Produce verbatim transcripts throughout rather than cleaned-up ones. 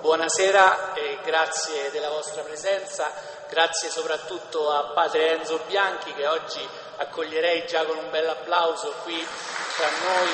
Buonasera e grazie della vostra presenza, grazie soprattutto a padre Enzo Bianchi che oggi accoglierei già con un bel applauso qui tra noi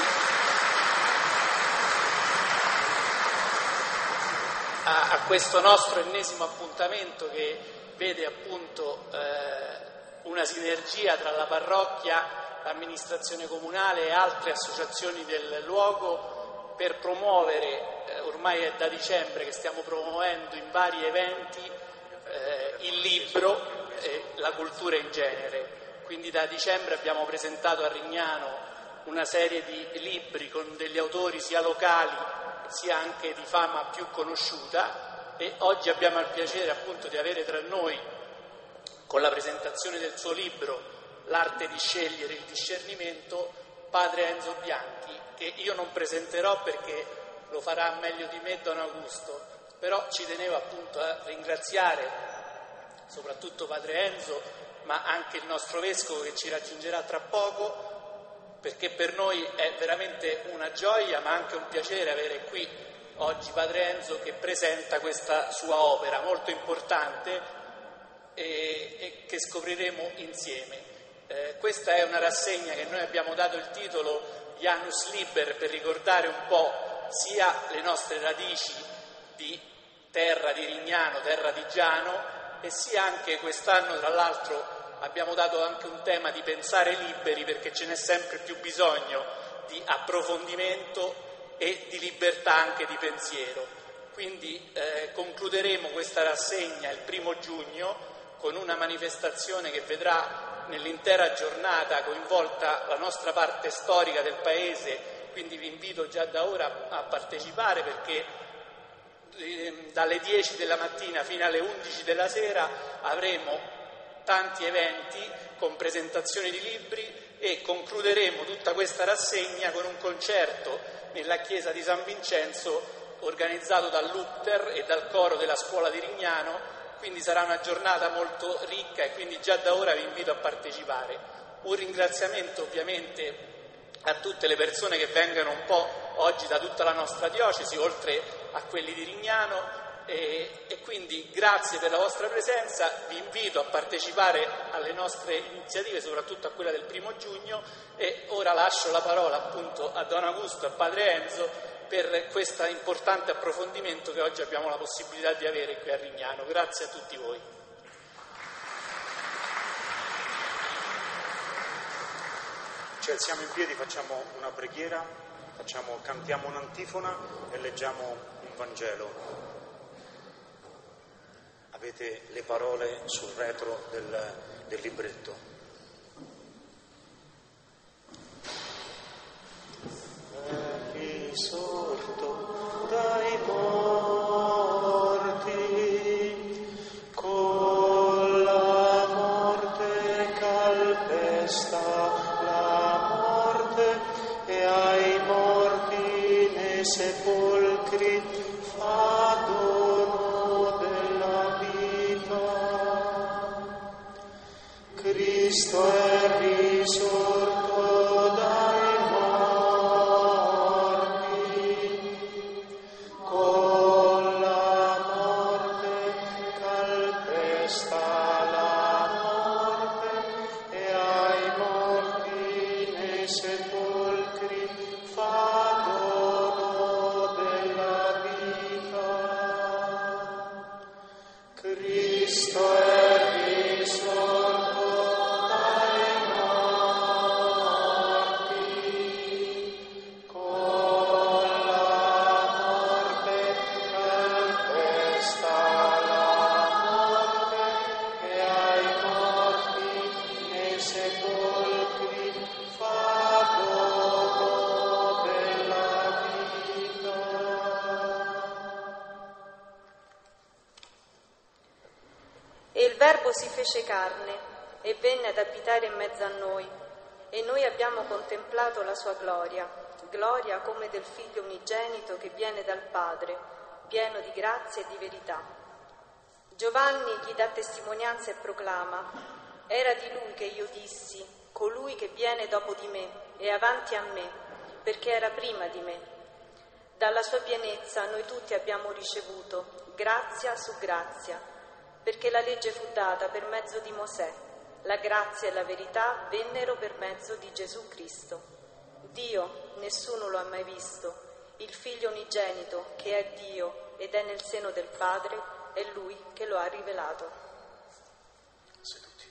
a, a questo nostro ennesimo appuntamento che vede appunto eh, una sinergia tra la parrocchia, l'amministrazione comunale e altre associazioni del luogo per promuovere, eh, ormai è da dicembre che stiamo promuovendo in vari eventi eh, il libro e la cultura in genere. Quindi da dicembre abbiamo presentato a Rignano una serie di libri con degli autori sia locali sia anche di fama più conosciuta, e oggi abbiamo il piacere appunto di avere tra noi, con la presentazione del suo libro L'arte di scegliere il discernimento, padre Enzo Bianchi, che io non presenterò perché lo farà meglio di me Don Augusto, però ci tenevo appunto a ringraziare soprattutto padre Enzo, ma anche il nostro vescovo che ci raggiungerà tra poco, perché per noi è veramente una gioia ma anche un piacere avere qui oggi padre Enzo che presenta questa sua opera molto importante e, e che scopriremo insieme. Eh, questa è una rassegna che noi abbiamo dato il titolo Janus Liber per ricordare un po' sia le nostre radici di terra di Rignano, terra di Giano, e sia anche quest'anno tra l'altro abbiamo dato anche un tema di pensare liberi, perché ce n'è sempre più bisogno di approfondimento e di libertà anche di pensiero. Quindi eh, concluderemo questa rassegna il primo giugno con una manifestazione che vedrà nell'intera giornata coinvolta la nostra parte storica del paese, quindi vi invito già da ora a partecipare, perché eh, dalle dieci della mattina fino alle undici della sera avremo tanti eventi con presentazioni di libri e concluderemo tutta questa rassegna con un concerto nella chiesa di San Vincenzo organizzato dall'U P T E R e dal coro della scuola di Rignano. Quindi sarà una giornata molto ricca e quindi già da ora vi invito a partecipare. Un ringraziamento ovviamente a tutte le persone che vengono un po' oggi da tutta la nostra diocesi, oltre a quelli di Rignano, e, e quindi grazie per la vostra presenza, vi invito a partecipare alle nostre iniziative, soprattutto a quella del primo giugno, e ora lascio la parola appunto a Don Augusto e a padre Enzo per questo importante approfondimento che oggi abbiamo la possibilità di avere qui a Rignano. Grazie a tutti voi. Ci alziamo in piedi, facciamo una preghiera, facciamo, cantiamo un'antifona e leggiamo un Vangelo. Avete le parole sul retro del, del libretto. Risorto dai morti, con la morte calpesta la morte, e ai morti nei sepolcri fa dono della vita. Cristo è risorto dai si fece carne e venne ad abitare in mezzo a noi, e noi abbiamo contemplato la sua gloria, gloria come del Figlio unigenito che viene dal Padre, pieno di grazia e di verità. Giovanni gli dà testimonianza e proclama: era di lui che io dissi, colui che viene dopo di me è avanti a me, perché era prima di me. Dalla sua pienezza noi tutti abbiamo ricevuto grazia su grazia, perché la legge fu data per mezzo di Mosè, la grazia e la verità vennero per mezzo di Gesù Cristo. Dio nessuno lo ha mai visto, il Figlio unigenito che è Dio ed è nel seno del Padre, è Lui che lo ha rivelato. Seduti.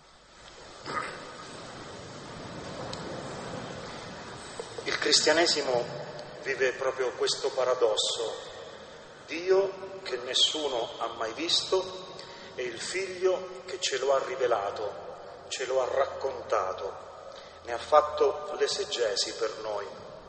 Il cristianesimo vive proprio questo paradosso: Dio che nessuno ha mai visto e il Figlio che ce lo ha rivelato, ce lo ha raccontato, ne ha fatto l'esegesi per noi.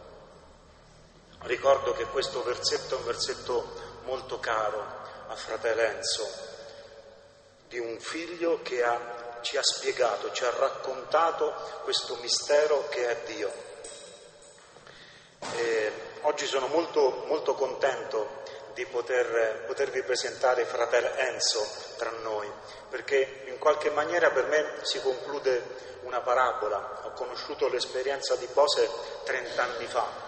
Ricordo che questo versetto è un versetto molto caro a fratello Enzo, di un figlio che ha, ci ha spiegato, ci ha raccontato questo mistero che è Dio. E oggi sono molto, molto contento di poter, potervi presentare fratello Enzo tra noi, perché in qualche maniera per me si conclude una parabola. Ho conosciuto l'esperienza di Bose trent'anni fa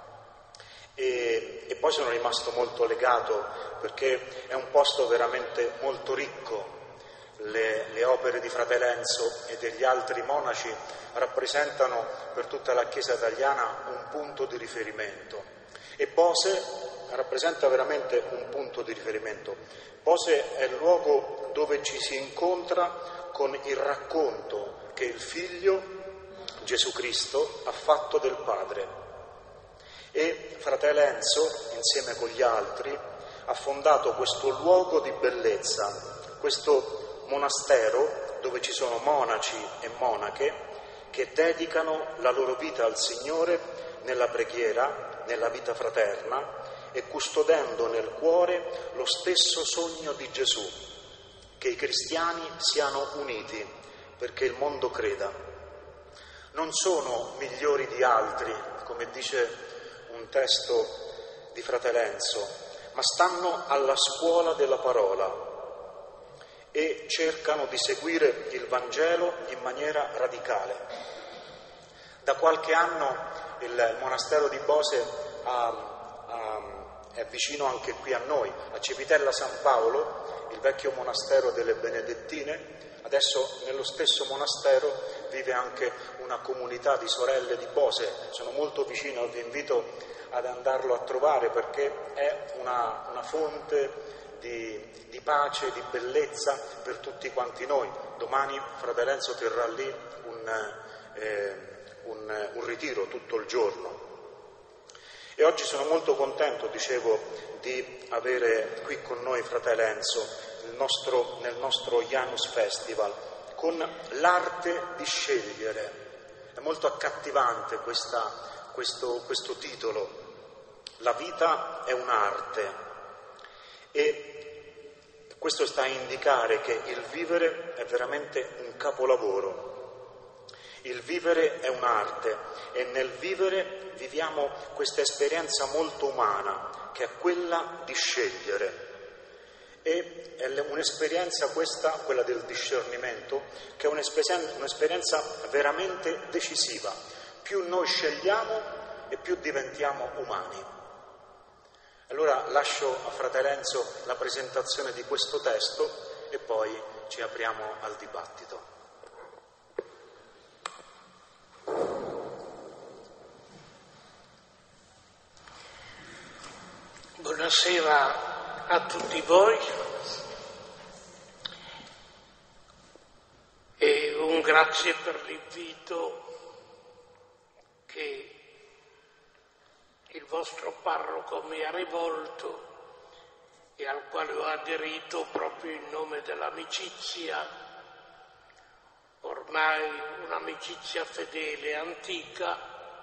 e, e poi sono rimasto molto legato, perché è un posto veramente molto ricco. Le, le opere di fratello Enzo e degli altri monaci rappresentano per tutta la Chiesa italiana un punto di riferimento, e Bose rappresenta veramente un punto di riferimento. Bose è il luogo dove ci si incontra con il racconto che il Figlio Gesù Cristo ha fatto del Padre, e fratello Enzo insieme con gli altri ha fondato questo luogo di bellezza, questo monastero dove ci sono monaci e monache che dedicano la loro vita al Signore nella preghiera, nella vita fraterna, e custodendo nel cuore lo stesso sogno di Gesù, che i cristiani siano uniti perché il mondo creda. Non sono migliori di altri, come dice un testo di fratello Enzo, ma stanno alla scuola della parola e cercano di seguire il Vangelo in maniera radicale. Da qualche anno il monastero di Bose ha, ha, è vicino anche qui a noi, a Civitella San Paolo, il vecchio monastero delle Benedettine. Adesso nello stesso monastero vive anche una comunità di sorelle di Bose, sono molto vicino, vi invito ad andarlo a trovare, perché è una, una fonte Di, di pace, di bellezza per tutti quanti noi. Domani fratello Enzo terrà lì un, eh, un, un ritiro tutto il giorno. E oggi sono molto contento, dicevo, di avere qui con noi fratello Enzo nel nostro, nel nostro Janus Festival, con l'arte di scegliere. È molto accattivante questa, questo, questo titolo. La vita è un'arte. E questo sta a indicare che il vivere è veramente un capolavoro. Il vivere è un'arte e nel vivere viviamo questa esperienza molto umana, che è quella di scegliere. E è un'esperienza questa, quella del discernimento, che è un'esperienza, un'esperienza veramente decisiva. Più noi scegliamo e più diventiamo umani. Allora lascio a fratello Enzo la presentazione di questo testo e poi ci apriamo al dibattito. Buonasera a tutti voi e un grazie per l'invito che il vostro parroco mi ha rivolto e al quale ho aderito proprio in nome dell'amicizia, ormai un'amicizia fedele e antica,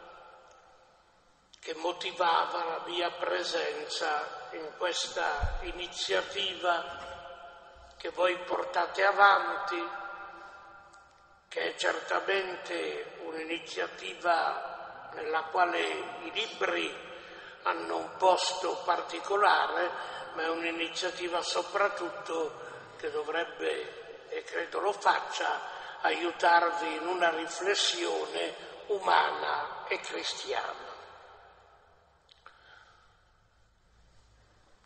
che motivava la mia presenza in questa iniziativa che voi portate avanti, che è certamente un'iniziativa nella quale i libri hanno un posto particolare, ma è un'iniziativa soprattutto che dovrebbe, e credo lo faccia, aiutarvi in una riflessione umana e cristiana.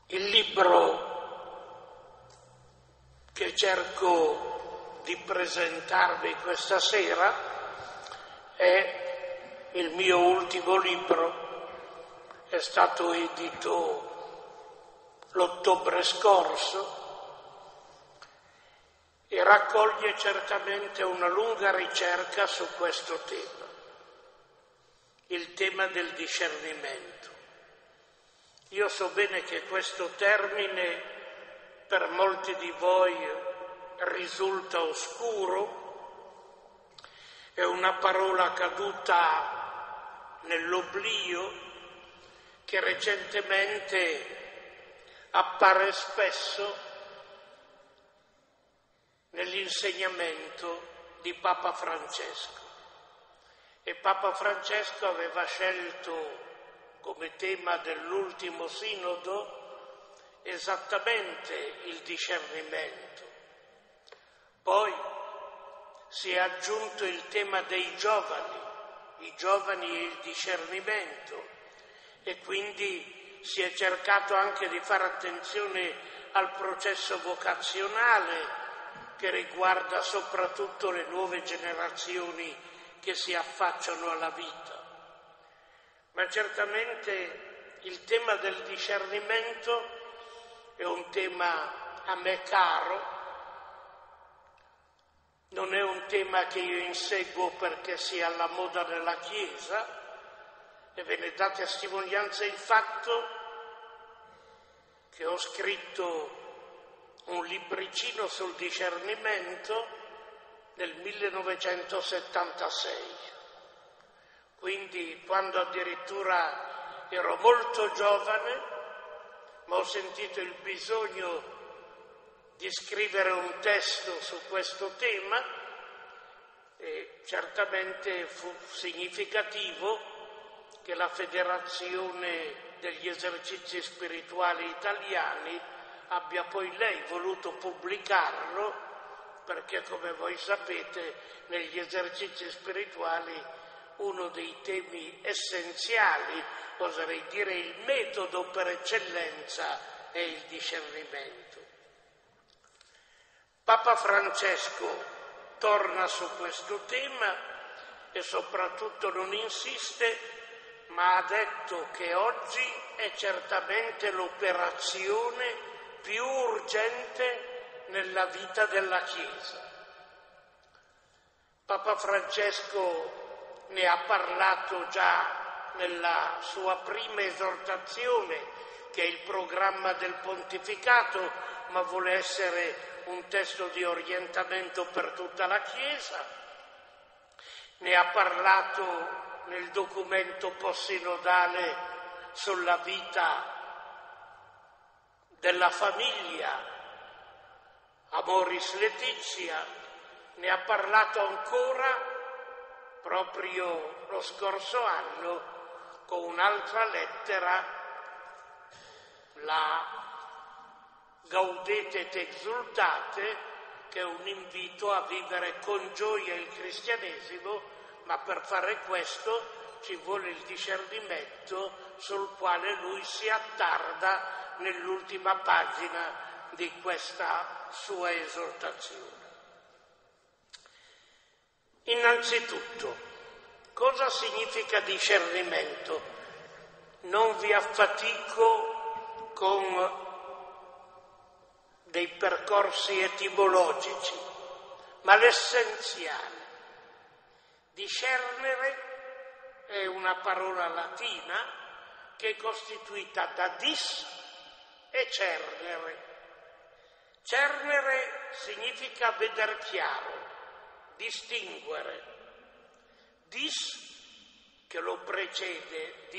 Il libro che cerco di presentarvi questa sera è il mio ultimo libro, è stato edito l'ottobre scorso e raccoglie certamente una lunga ricerca su questo tema, il tema del discernimento. Io so bene che questo termine per molti di voi risulta oscuro, è una parola caduta nell'oblio che recentemente appare spesso nell'insegnamento di Papa Francesco. E Papa Francesco aveva scelto come tema dell'ultimo sinodo esattamente il discernimento. Poi si è aggiunto il tema dei giovani, i giovani e il discernimento, e quindi si è cercato anche di fare attenzione al processo vocazionale che riguarda soprattutto le nuove generazioni che si affacciano alla vita. Ma certamente il tema del discernimento è un tema a me caro, non è un tema che io inseguo perché sia alla moda della Chiesa, e ve ne dà testimonianza il fatto che ho scritto un libricino sul discernimento nel millenovecentosettantasei. Quindi quando addirittura ero molto giovane, ma ho sentito il bisogno di scrivere un testo su questo tema, e certamente fu significativo che la Federazione degli Esercizi Spirituali Italiani abbia poi lei voluto pubblicarlo, perché come voi sapete negli esercizi spirituali uno dei temi essenziali, oserei dire il metodo per eccellenza, è il discernimento. Papa Francesco torna su questo tema e soprattutto non insiste, ma ha detto che oggi è certamente l'operazione più urgente nella vita della Chiesa. Papa Francesco ne ha parlato già nella sua prima esortazione, che è il programma del pontificato, ma vuole essere un testo di orientamento per tutta la Chiesa. Ne ha parlato nel documento postsinodale sulla vita della famiglia, Amoris Laetitia, ne ha parlato ancora proprio lo scorso anno con un'altra lettera, la Gaudete et Exultate, che è un invito a vivere con gioia il cristianesimo, ma per fare questo ci vuole il discernimento sul quale lui si attarda nell'ultima pagina di questa sua esortazione. Innanzitutto, cosa significa discernimento? Non vi affatico con dei percorsi etimologici, ma l'essenziale. Discernere è una parola latina che è costituita da dis e cernere. Cernere significa veder chiaro, distinguere. Dis, che lo precede,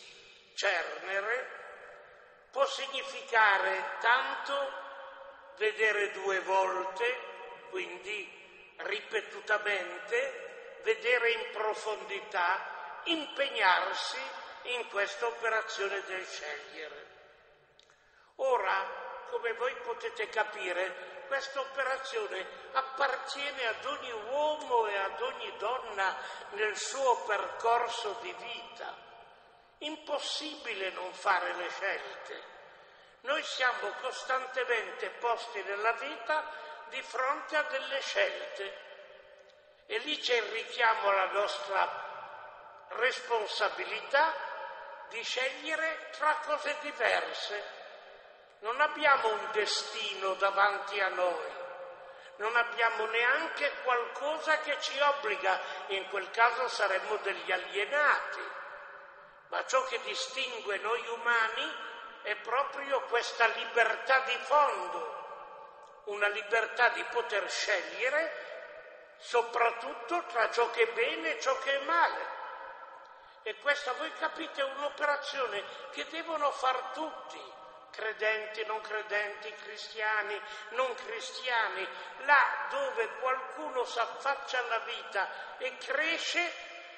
discernere, può significare tanto vedere due volte, quindi ripetutamente, vedere in profondità, impegnarsi in questa operazione del scegliere. Ora, come voi potete capire, questa operazione appartiene ad ogni uomo e ad ogni donna nel suo percorso di vita. Impossibile non fare le scelte. Noi siamo costantemente posti nella vita di fronte a delle scelte e lì c'è il richiamo alla nostra responsabilità di scegliere tra cose diverse. Non abbiamo un destino davanti a noi, non abbiamo neanche qualcosa che ci obbliga, in quel caso saremmo degli alienati, ma ciò che distingue noi umani è proprio questa libertà di fondo, una libertà di poter scegliere soprattutto tra ciò che è bene e ciò che è male. E questa, voi capite, è un'operazione che devono far tutti, credenti, non credenti, cristiani, non cristiani, là dove qualcuno s'affaccia alla vita e cresce,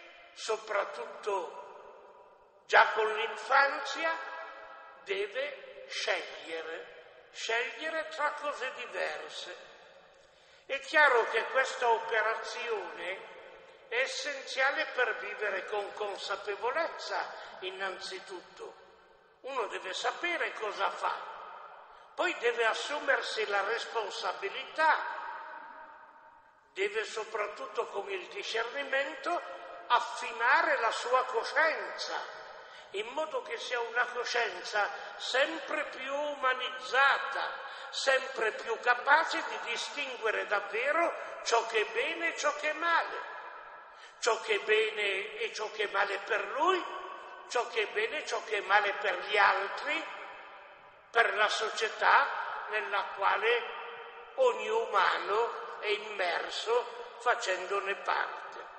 soprattutto già con l'infanzia, deve scegliere, scegliere tra cose diverse. È chiaro che questa operazione è essenziale per vivere con consapevolezza, innanzitutto. Uno deve sapere cosa fa, poi deve assumersi la responsabilità, deve soprattutto con il discernimento affinare la sua coscienza, in modo che sia una coscienza sempre più umanizzata, sempre più capace di distinguere davvero ciò che è bene e ciò che è male, ciò che è bene e ciò che è male per lui, ciò che è bene e ciò che è male per gli altri, per la società nella quale ogni umano è immerso facendone parte.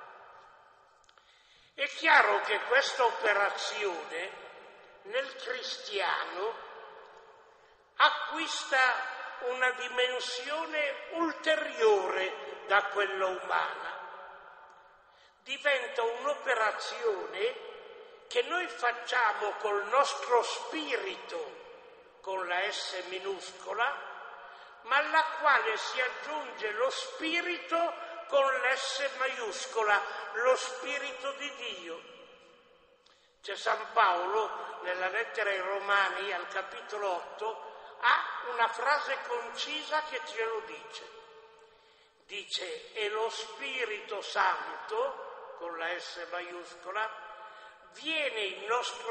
È chiaro che questa operazione nel cristiano acquista una dimensione ulteriore da quella umana. Diventa un'operazione che noi facciamo col nostro spirito, con la S minuscola, ma alla quale si aggiunge lo spirito con l'S maiuscola, lo spirito di Dio. C'è San Paolo, nella lettera ai Romani, al capitolo otto, ha una frase concisa che ce lo dice. Dice, e lo Spirito Santo, con la S maiuscola, viene in nostro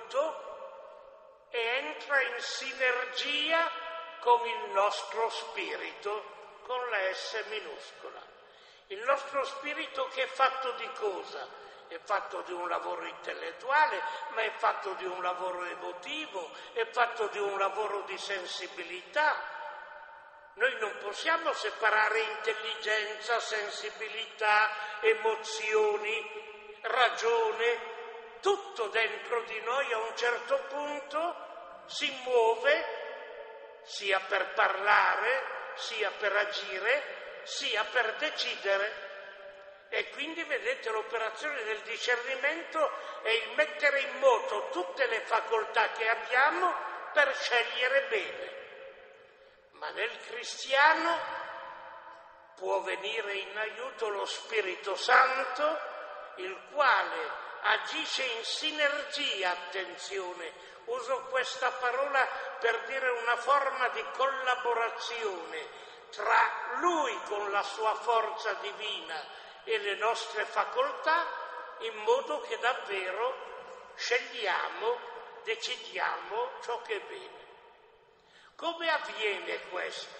aiuto e entra in sinergia con il nostro spirito, con la S minuscola. Il nostro spirito che è fatto di cosa? È fatto di un lavoro intellettuale, ma è fatto di un lavoro emotivo, è fatto di un lavoro di sensibilità. Noi non possiamo separare intelligenza, sensibilità, emozioni, ragione. Tutto dentro di noi a un certo punto si muove, sia per parlare, sia per agire, sia per decidere. E quindi vedete, l'operazione del discernimento è il mettere in moto tutte le facoltà che abbiamo per scegliere bene. Ma nel cristiano può venire in aiuto lo Spirito Santo, il quale agisce in sinergia, attenzione, uso questa parola per dire una forma di collaborazione tra Lui con la sua forza divina e le nostre facoltà, in modo che davvero scegliamo, decidiamo ciò che è bene. Come avviene questo?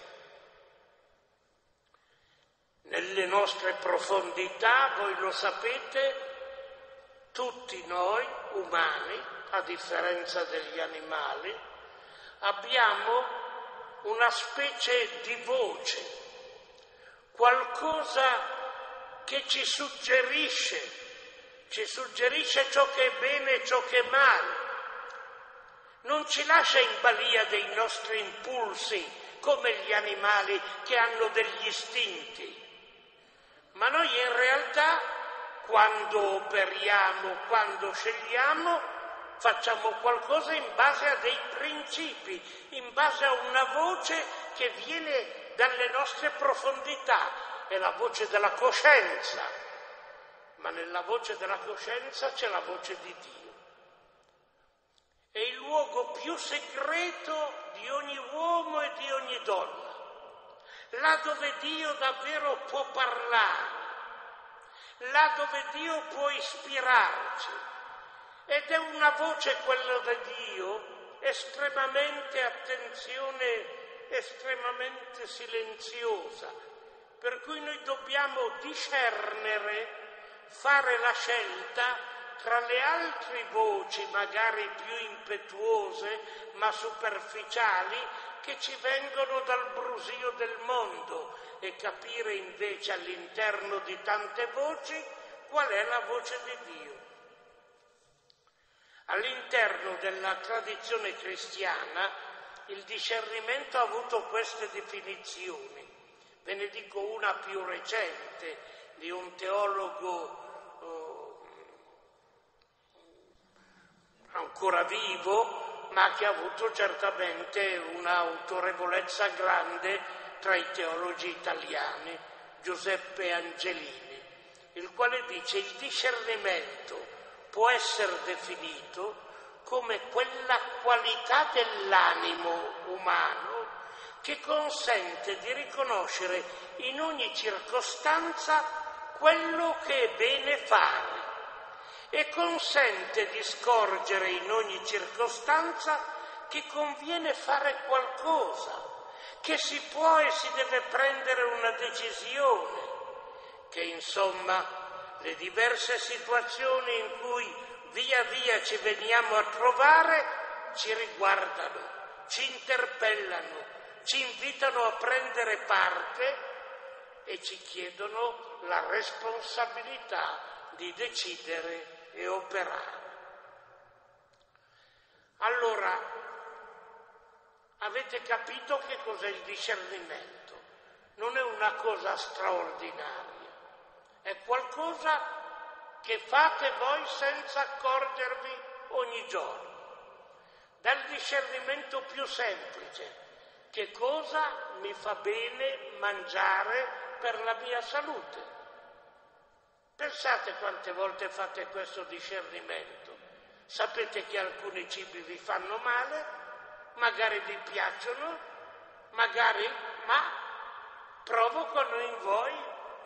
Nelle nostre profondità, voi lo sapete, tutti noi umani, a differenza degli animali, abbiamo una specie di voce, qualcosa che ci suggerisce, ci suggerisce ciò che è bene e ciò che è male. Non ci lascia in balia dei nostri impulsi come gli animali che hanno degli istinti. Ma noi in realtà, quando operiamo, quando scegliamo, facciamo qualcosa in base a dei principi, in base a una voce che viene dalle nostre profondità, è la voce della coscienza, ma nella voce della coscienza c'è la voce di Dio. è il luogo più segreto di ogni uomo e di ogni donna, là dove Dio davvero può parlare, là dove Dio può ispirarci. Ed è una voce, quella di Dio, estremamente, attenzione, estremamente silenziosa, per cui noi dobbiamo discernere, fare la scelta tra le altre voci, magari più impetuose, ma superficiali, che ci vengono dal brusio del mondo, e capire invece all'interno di tante voci qual è la voce di Dio. All'interno della tradizione cristiana il discernimento ha avuto queste definizioni. Ve ne dico una più recente, di un teologo ancora vivo, ma che ha avuto certamente un'autorevolezza grande tra i teologi italiani, Giuseppe Angelini, il quale dice: il discernimento può essere definito come quella qualità dell'animo umano che consente di riconoscere in ogni circostanza quello che è bene fare e consente di scorgere in ogni circostanza che conviene fare qualcosa, che si può e si deve prendere una decisione, che insomma le diverse situazioni in cui via via ci veniamo a trovare ci riguardano, ci interpellano, ci invitano a prendere parte e ci chiedono la responsabilità di decidere e operare. Allora, avete capito che cos'è il discernimento? Non è una cosa straordinaria, è qualcosa che fate voi senza accorgervi ogni giorno. Dal discernimento più semplice: che cosa mi fa bene mangiare per la mia salute? Pensate quante volte fate questo discernimento. Sapete che alcuni cibi vi fanno male, magari vi piacciono, magari, ma provocano in voi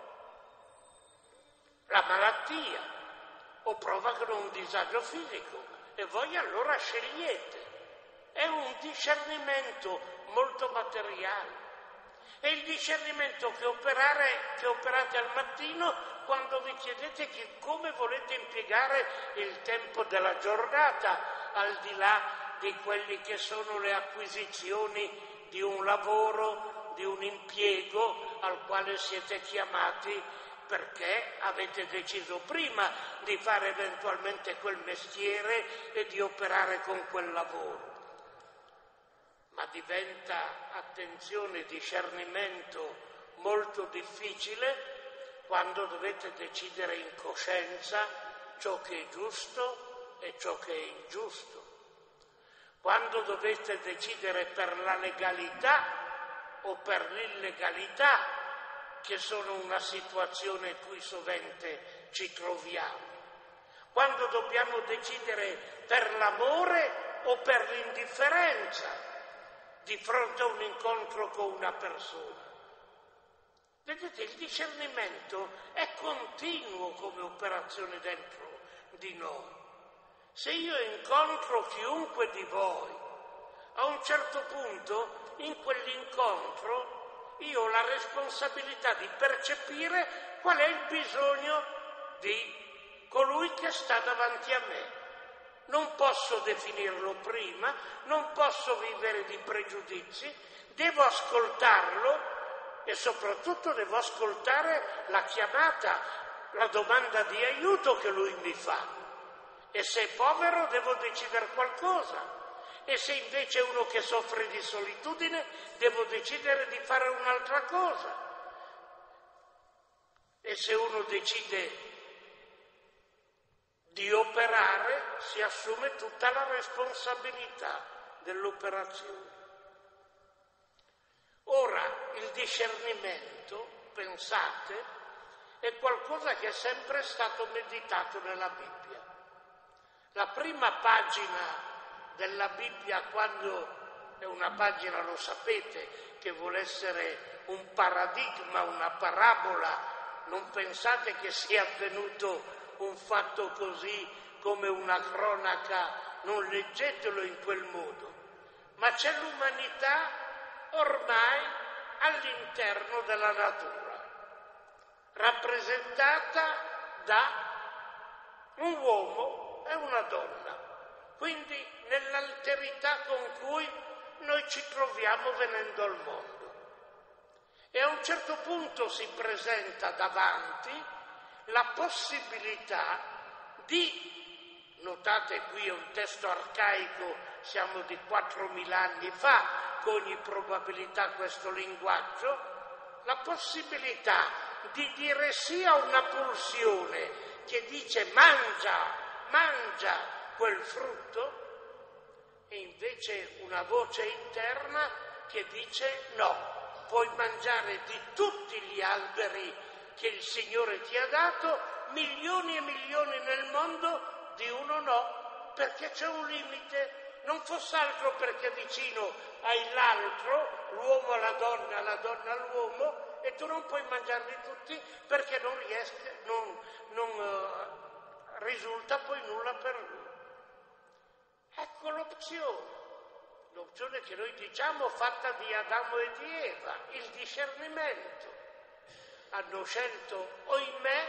la malattia o provocano un disagio fisico e voi allora scegliete. È un discernimento molto materiale. È il discernimento che, operare, che operate al mattino quando vi chiedete che come volete impiegare il tempo della giornata, al di là di quelli che sono le acquisizioni di un lavoro, di un impiego al quale siete chiamati perché avete deciso prima di fare eventualmente quel mestiere e di operare con quel lavoro. Ma diventa, attenzione, discernimento molto difficile quando dovete decidere in coscienza ciò che è giusto e ciò che è ingiusto. Quando dovete decidere per la legalità o per l'illegalità, che sono una situazione in cui sovente ci troviamo. Quando dobbiamo decidere per l'amore o per l'indifferenza di fronte a un incontro con una persona. Vedete, il discernimento è continuo come operazione dentro di noi. Se io incontro chiunque di voi, a un certo punto in quell'incontro io ho la responsabilità di percepire qual è il bisogno di colui che sta davanti a me. Non posso definirlo prima, non posso vivere di pregiudizi, devo ascoltarlo e soprattutto devo ascoltare la chiamata, la domanda di aiuto che lui mi fa. E se è povero devo decidere qualcosa. E se invece è uno che soffre di solitudine, devo decidere di fare un'altra cosa. E se uno decide di operare, si assume tutta la responsabilità dell'operazione. Ora, il discernimento, pensate, è qualcosa che è sempre stato meditato nella Bibbia. La prima pagina della Bibbia quando è una pagina, lo sapete, che vuole essere un paradigma, una parabola. Non pensate che sia avvenuto un fatto così come una cronaca, non leggetelo in quel modo, ma c'è l'umanità ormai all'interno della natura, rappresentata da un uomo e una donna, quindi nell'alterità con cui noi ci troviamo venendo al mondo. E a un certo punto si presenta davanti la possibilità di, notate qui è un testo arcaico, siamo di quattromila anni fa, con ogni probabilità questo linguaggio, la possibilità di dire sì a una pulsione che dice mangia, mangia quel frutto, e invece una voce interna che dice no, puoi mangiare di tutti gli alberi che il Signore ti ha dato, milioni e milioni nel mondo, di uno no, perché c'è un limite, non fosse altro perché vicino hai l'altro, l'uomo alla donna, la donna all'uomo, e tu non puoi mangiarli tutti perché non riesce, non, non uh, risulta poi nulla per lui. Ecco l'opzione. L'opzione che noi diciamo fatta di Adamo e di Eva, il discernimento. Hanno scelto, oimè,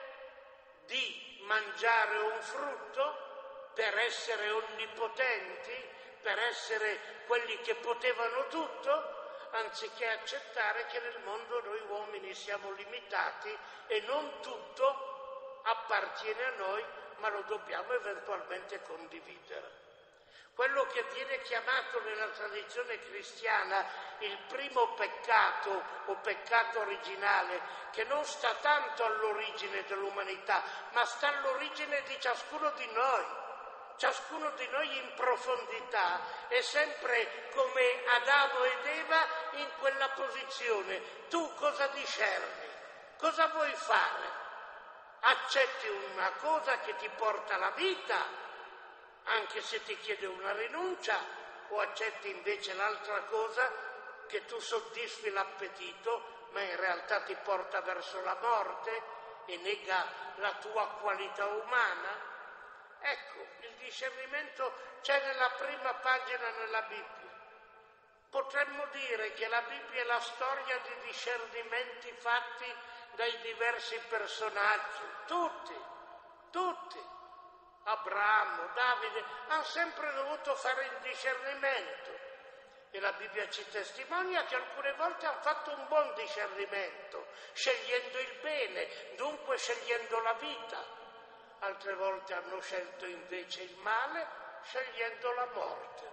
di mangiare un frutto per essere onnipotenti, per essere quelli che potevano tutto, anziché accettare che nel mondo noi uomini siamo limitati e non tutto appartiene a noi, ma lo dobbiamo eventualmente condividere. Quello che viene chiamato nella tradizione cristiana il primo peccato o peccato originale, che non sta tanto all'origine dell'umanità, ma sta all'origine di ciascuno di noi. Ciascuno di noi in profondità è sempre come Adamo ed Eva in quella posizione. Tu cosa discerni? Cosa vuoi fare? Accetti una cosa che ti porta alla vita, anche se ti chiede una rinuncia, o accetti invece l'altra cosa che tu soddisfi l'appetito, ma in realtà ti porta verso la morte e nega la tua qualità umana? Ecco, il discernimento c'è nella prima pagina nella Bibbia. Potremmo dire che la Bibbia è la storia di discernimenti fatti dai diversi personaggi, tutti, tutti. Abramo, Davide, hanno sempre dovuto fare il discernimento e la Bibbia ci testimonia che alcune volte hanno fatto un buon discernimento, scegliendo il bene, dunque scegliendo la vita, altre volte hanno scelto invece il male, scegliendo la morte.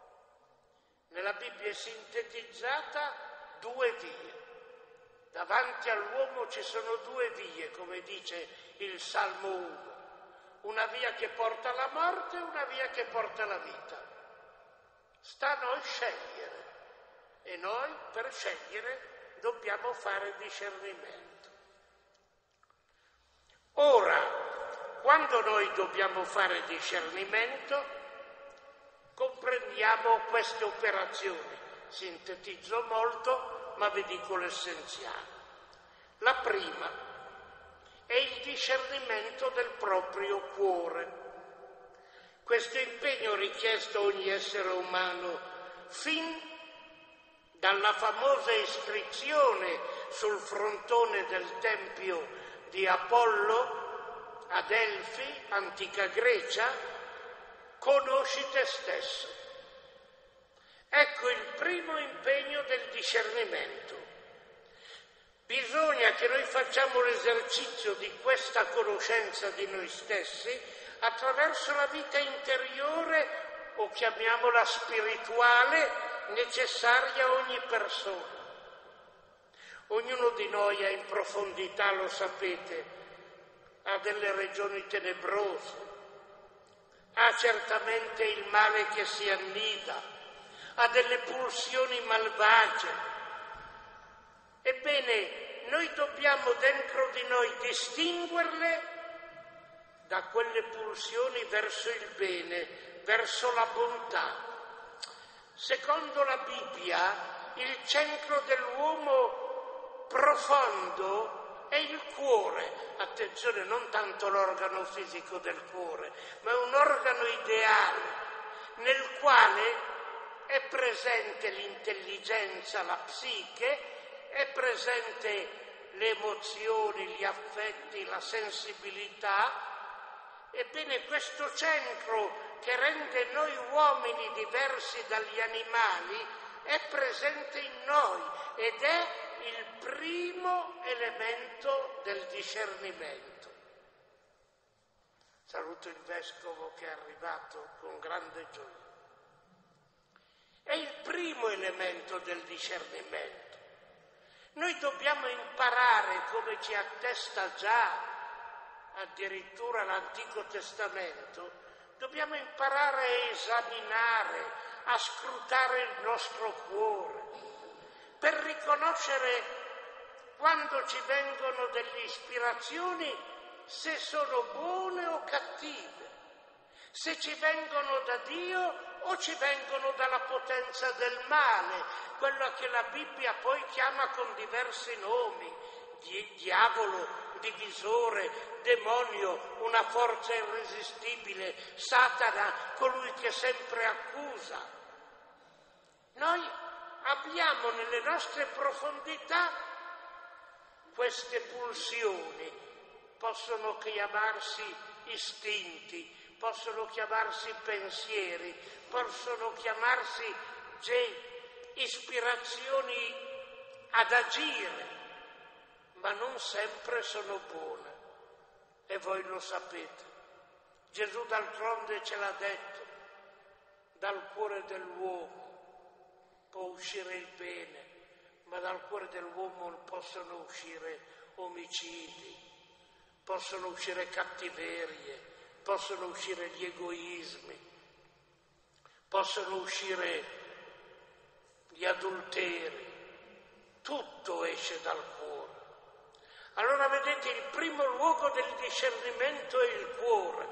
Nella Bibbia è sintetizzata due vie. Davanti all'uomo ci sono due vie, come dice il Salmo uno. Una via che porta alla morte e una via che porta alla vita. Sta a noi scegliere e noi per scegliere dobbiamo fare discernimento. Ora, quando noi dobbiamo fare discernimento, comprendiamo queste operazioni. Sintetizzo molto, ma vi dico l'essenziale. La prima è il discernimento del proprio cuore. Questo impegno richiesto a ogni essere umano fin dalla famosa iscrizione sul frontone del tempio di Apollo a Delfi, antica Grecia, conosci te stesso. Ecco il primo impegno del discernimento. Bisogna che noi facciamo l'esercizio di questa conoscenza di noi stessi attraverso la vita interiore, o chiamiamola spirituale, necessaria a ogni persona. Ognuno di noi ha in profondità, lo sapete, ha delle regioni tenebrose, ha certamente il male che si annida, ha delle pulsioni malvagie. Ebbene, noi dobbiamo dentro di noi distinguerle da quelle pulsioni verso il bene, verso la bontà. Secondo la Bibbia, il centro dell'uomo profondo è il cuore. Attenzione, non tanto l'organo fisico del cuore, ma è un organo ideale nel quale è presente l'intelligenza, la psiche, è presente le emozioni, gli affetti, la sensibilità. Ebbene, questo centro che rende noi uomini diversi dagli animali è presente in noi ed è il primo elemento del discernimento. Saluto il vescovo che è arrivato con grande gioia. È il primo elemento del discernimento. Noi dobbiamo imparare, come ci attesta già addirittura l'Antico Testamento, dobbiamo imparare a esaminare, a scrutare il nostro cuore, per riconoscere quando ci vengono delle ispirazioni, se sono buone o cattive, se ci vengono da Dio o ci vengono dalla potenza del male, quello che la Bibbia poi chiama con diversi nomi, di- diavolo, divisore, demonio, una forza irresistibile, Satana, colui che sempre accusa. Noi abbiamo nelle nostre profondità queste pulsioni, possono chiamarsi istinti, possono chiamarsi pensieri, possono chiamarsi ispirazioni ad agire, ma non sempre sono buone. E voi lo sapete. Gesù d'altronde ce l'ha detto, dal cuore dell'uomo può uscire il bene, ma dal cuore dell'uomo possono uscire omicidi, possono uscire cattiverie, possono uscire gli egoismi, possono uscire gli adulteri, tutto esce dal cuore. Allora vedete, il primo luogo del discernimento è il cuore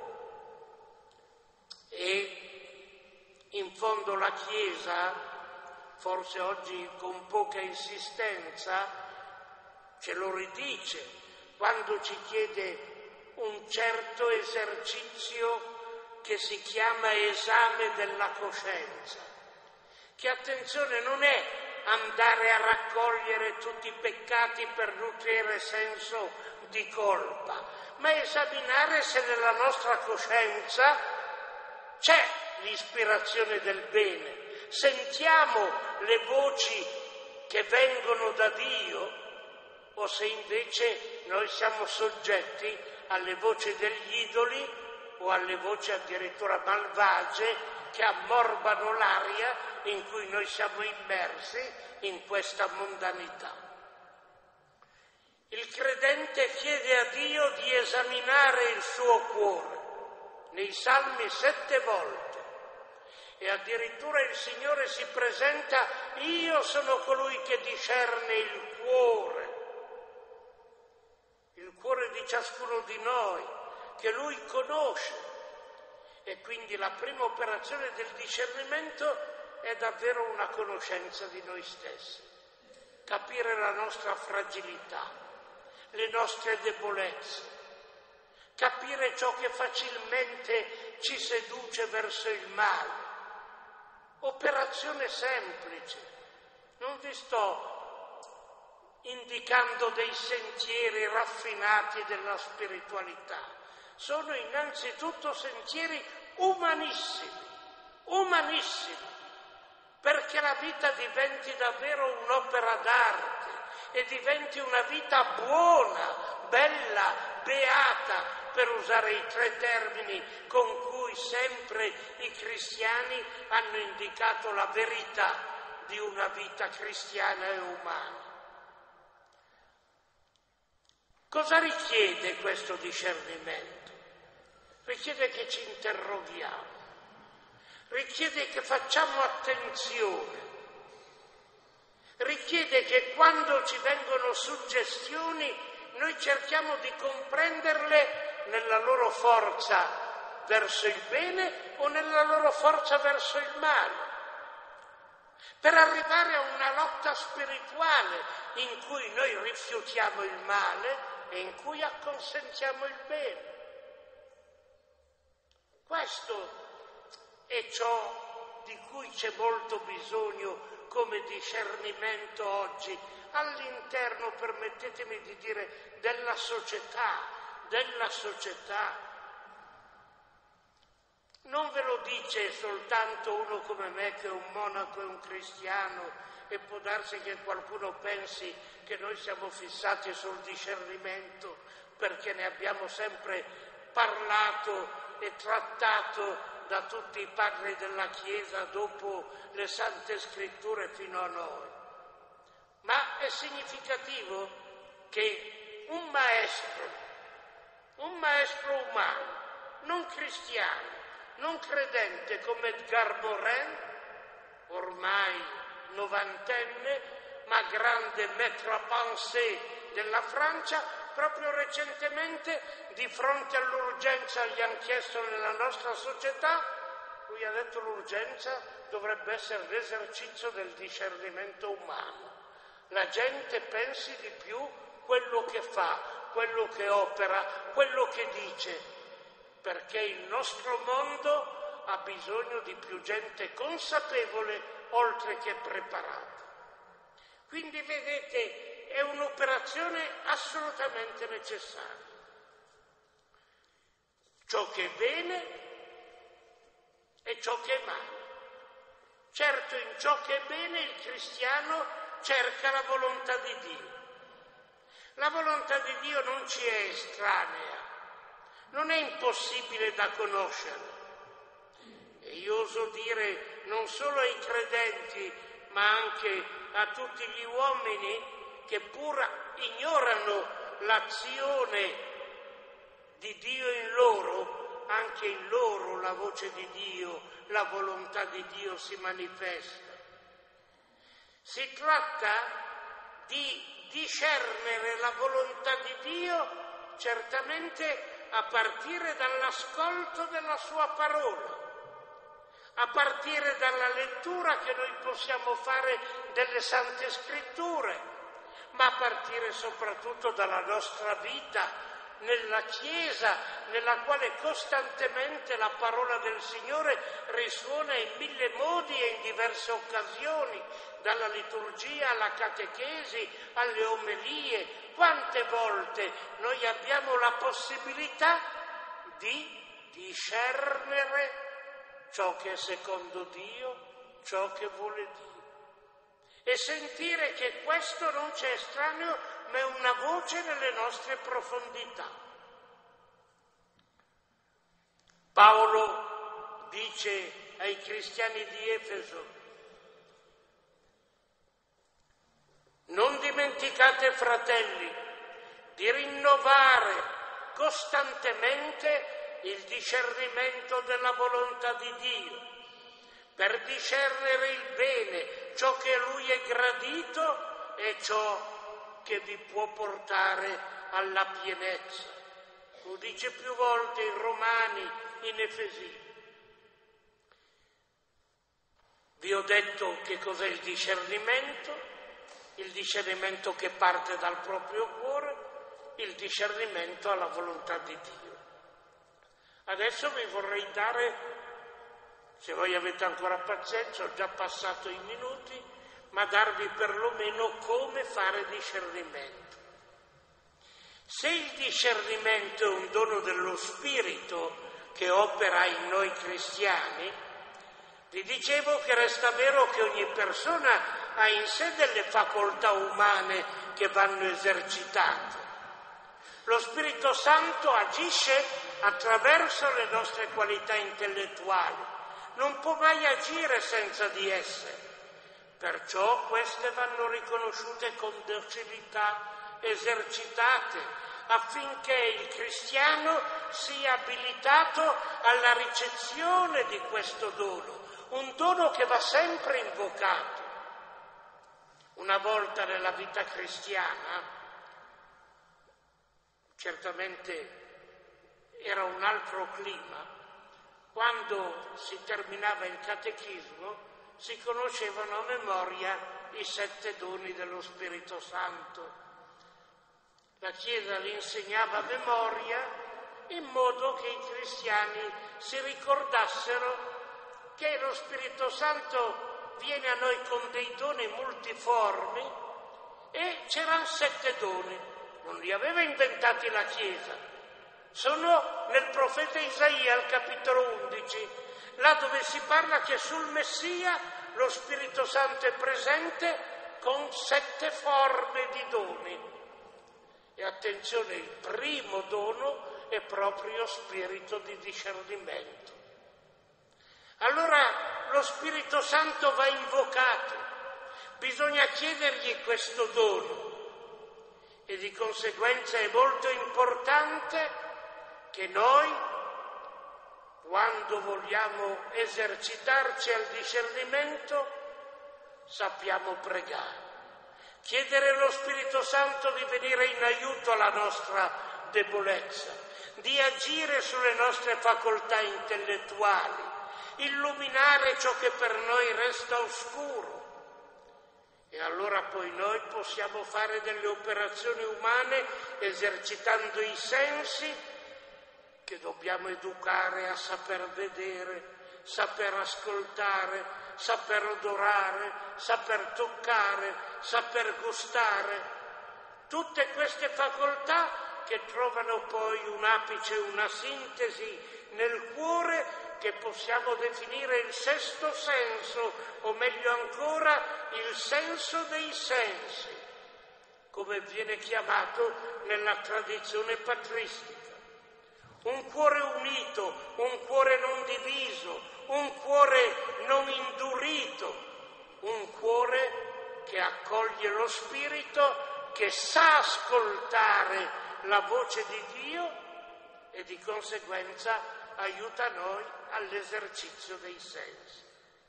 e in fondo la Chiesa, forse oggi con poca insistenza, ce lo ridice quando ci chiede un certo esercizio che si chiama esame della coscienza, che attenzione non è andare a raccogliere tutti i peccati per nutrire senso di colpa, ma esaminare se nella nostra coscienza c'è l'ispirazione del bene, sentiamo le voci che vengono da Dio o se invece noi siamo soggetti alle voci degli idoli o alle voci addirittura malvagie che ammorbano l'aria in cui noi siamo immersi in questa mondanità. Il credente chiede a Dio di esaminare il suo cuore, nei Salmi sette volte, e addirittura il Signore si presenta: io sono colui che discerne il cuore, il cuore di ciascuno di noi, che Lui conosce. E quindi la prima operazione del discernimento è davvero una conoscenza di noi stessi, capire la nostra fragilità, le nostre debolezze, capire ciò che facilmente ci seduce verso il male. Operazione semplice, non vi sto indicando dei sentieri raffinati della spiritualità, sono innanzitutto sentieri umanissimi, umanissimi, perché la vita diventi davvero un'opera d'arte e diventi una vita buona, bella, beata, per usare i tre termini con cui sempre i cristiani hanno indicato la verità di una vita cristiana e umana. Cosa richiede questo discernimento? Richiede che ci interroghiamo, richiede che facciamo attenzione, richiede che quando ci vengono suggestioni noi cerchiamo di comprenderle nella loro forza verso il bene o nella loro forza verso il male, per arrivare a una lotta spirituale in cui noi rifiutiamo il male e in cui acconsentiamo il bene. Questo è ciò di cui c'è molto bisogno come discernimento oggi all'interno, permettetemi di dire, della società, della società. Non ve lo dice soltanto uno come me che è un monaco e un cristiano, e può darsi che qualcuno pensi che noi siamo fissati sul discernimento perché ne abbiamo sempre parlato e trattato da tutti i padri della Chiesa dopo le Sante Scritture fino a noi. Ma è significativo che un maestro, un maestro umano, non cristiano, non credente come Edgar Morin, ormai novantenne, ma grande maître à penser della Francia, proprio recentemente, di fronte all'urgenza gli hanno chiesto nella nostra società, lui ha detto l'urgenza dovrebbe essere l'esercizio del discernimento umano. La gente pensi di più quello che fa, quello che opera, quello che dice, perché il nostro mondo ha bisogno di più gente consapevole oltre che preparata. Quindi vedete, è un'operazione assolutamente necessaria. Ciò che è bene e ciò che è male. Certo, in ciò che è bene il cristiano cerca la volontà di Dio. La volontà di Dio non ci è estranea, non è impossibile da conoscere. E io oso dire non solo ai credenti, ma anche a tutti gli uomini che pur ignorano l'azione di Dio in loro, anche in loro la voce di Dio, la volontà di Dio si manifesta. Si tratta di discernere la volontà di Dio certamente a partire dall'ascolto della sua parola, a partire dalla lettura che noi possiamo fare delle Sante Scritture, ma a partire soprattutto dalla nostra vita nella Chiesa, nella quale costantemente la parola del Signore risuona in mille modi e in diverse occasioni, dalla liturgia alla catechesi, alle omelie. Quante volte noi abbiamo la possibilità di discernere ciò che è secondo Dio, ciò che vuole Dio, e sentire che questo non c'è estraneo, ma è una voce nelle nostre profondità. Paolo dice ai cristiani di Efeso: non dimenticate, fratelli, di rinnovare costantemente il discernimento della volontà di Dio, per discernere il bene, ciò che a Lui è gradito e ciò che vi può portare alla pienezza. Lo dice più volte in Romani, in Efesini. Vi ho detto che cos'è il discernimento, il discernimento che parte dal proprio cuore, il discernimento alla volontà di Dio. Adesso vi vorrei dare, se voi avete ancora pazienza, ho già passato i minuti, ma darvi perlomeno come fare discernimento. Se il discernimento è un dono dello Spirito che opera in noi cristiani, vi dicevo che resta vero che ogni persona ha in sé delle facoltà umane che vanno esercitate. Lo Spirito Santo agisce attraverso le nostre qualità intellettuali, non può mai agire senza di esse, perciò queste vanno riconosciute con docilità, esercitate, affinché il cristiano sia abilitato alla ricezione di questo dono, un dono che va sempre invocato. Una volta nella vita cristiana, certamente era un altro clima, quando si terminava il catechismo, si conoscevano a memoria i sette doni dello Spirito Santo. La Chiesa li insegnava a memoria in modo che i cristiani si ricordassero che lo Spirito Santo viene a noi con dei doni multiformi e c'erano sette doni. Non li aveva inventati la Chiesa. Sono nel profeta Isaia, al capitolo undici, là dove si parla che sul Messia lo Spirito Santo è presente con sette forme di doni. E attenzione, il primo dono è proprio spirito di discernimento. Allora lo Spirito Santo va invocato, bisogna chiedergli questo dono e di conseguenza è molto importante che noi, quando vogliamo esercitarci al discernimento, sappiamo pregare. Chiedere allo Spirito Santo di venire in aiuto alla nostra debolezza, di agire sulle nostre facoltà intellettuali, illuminare ciò che per noi resta oscuro. E allora poi noi possiamo fare delle operazioni umane esercitando i sensi che dobbiamo educare a saper vedere, saper ascoltare, saper odorare, saper toccare, saper gustare. Tutte queste facoltà che trovano poi un apice, una sintesi nel cuore che possiamo definire il sesto senso, o meglio ancora il senso dei sensi, come viene chiamato nella tradizione patristica. Un cuore unito, un cuore non diviso, un cuore non indurito, un cuore che accoglie lo Spirito, che sa ascoltare la voce di Dio e di conseguenza aiuta noi all'esercizio dei sensi.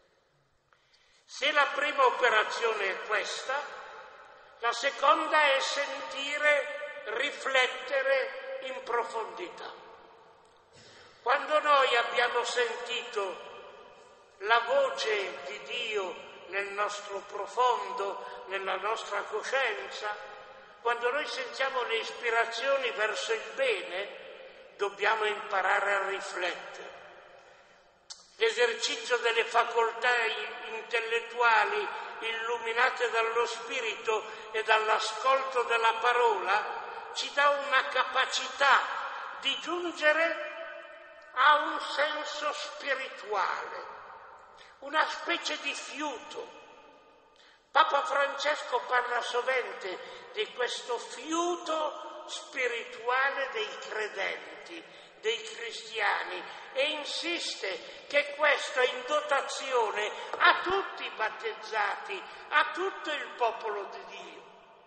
Se la prima operazione è questa, la seconda è sentire, riflettere in profondità. Quando noi abbiamo sentito la voce di Dio nel nostro profondo, nella nostra coscienza, quando noi sentiamo le ispirazioni verso il bene, dobbiamo imparare a riflettere. L'esercizio delle facoltà intellettuali illuminate dallo Spirito e dall'ascolto della parola ci dà una capacità di giungere a un senso spirituale, una specie di fiuto. Papa Francesco parla sovente di questo fiuto spirituale dei credenti, dei cristiani, e insiste che questo è in dotazione a tutti i battezzati, a tutto il popolo di Dio.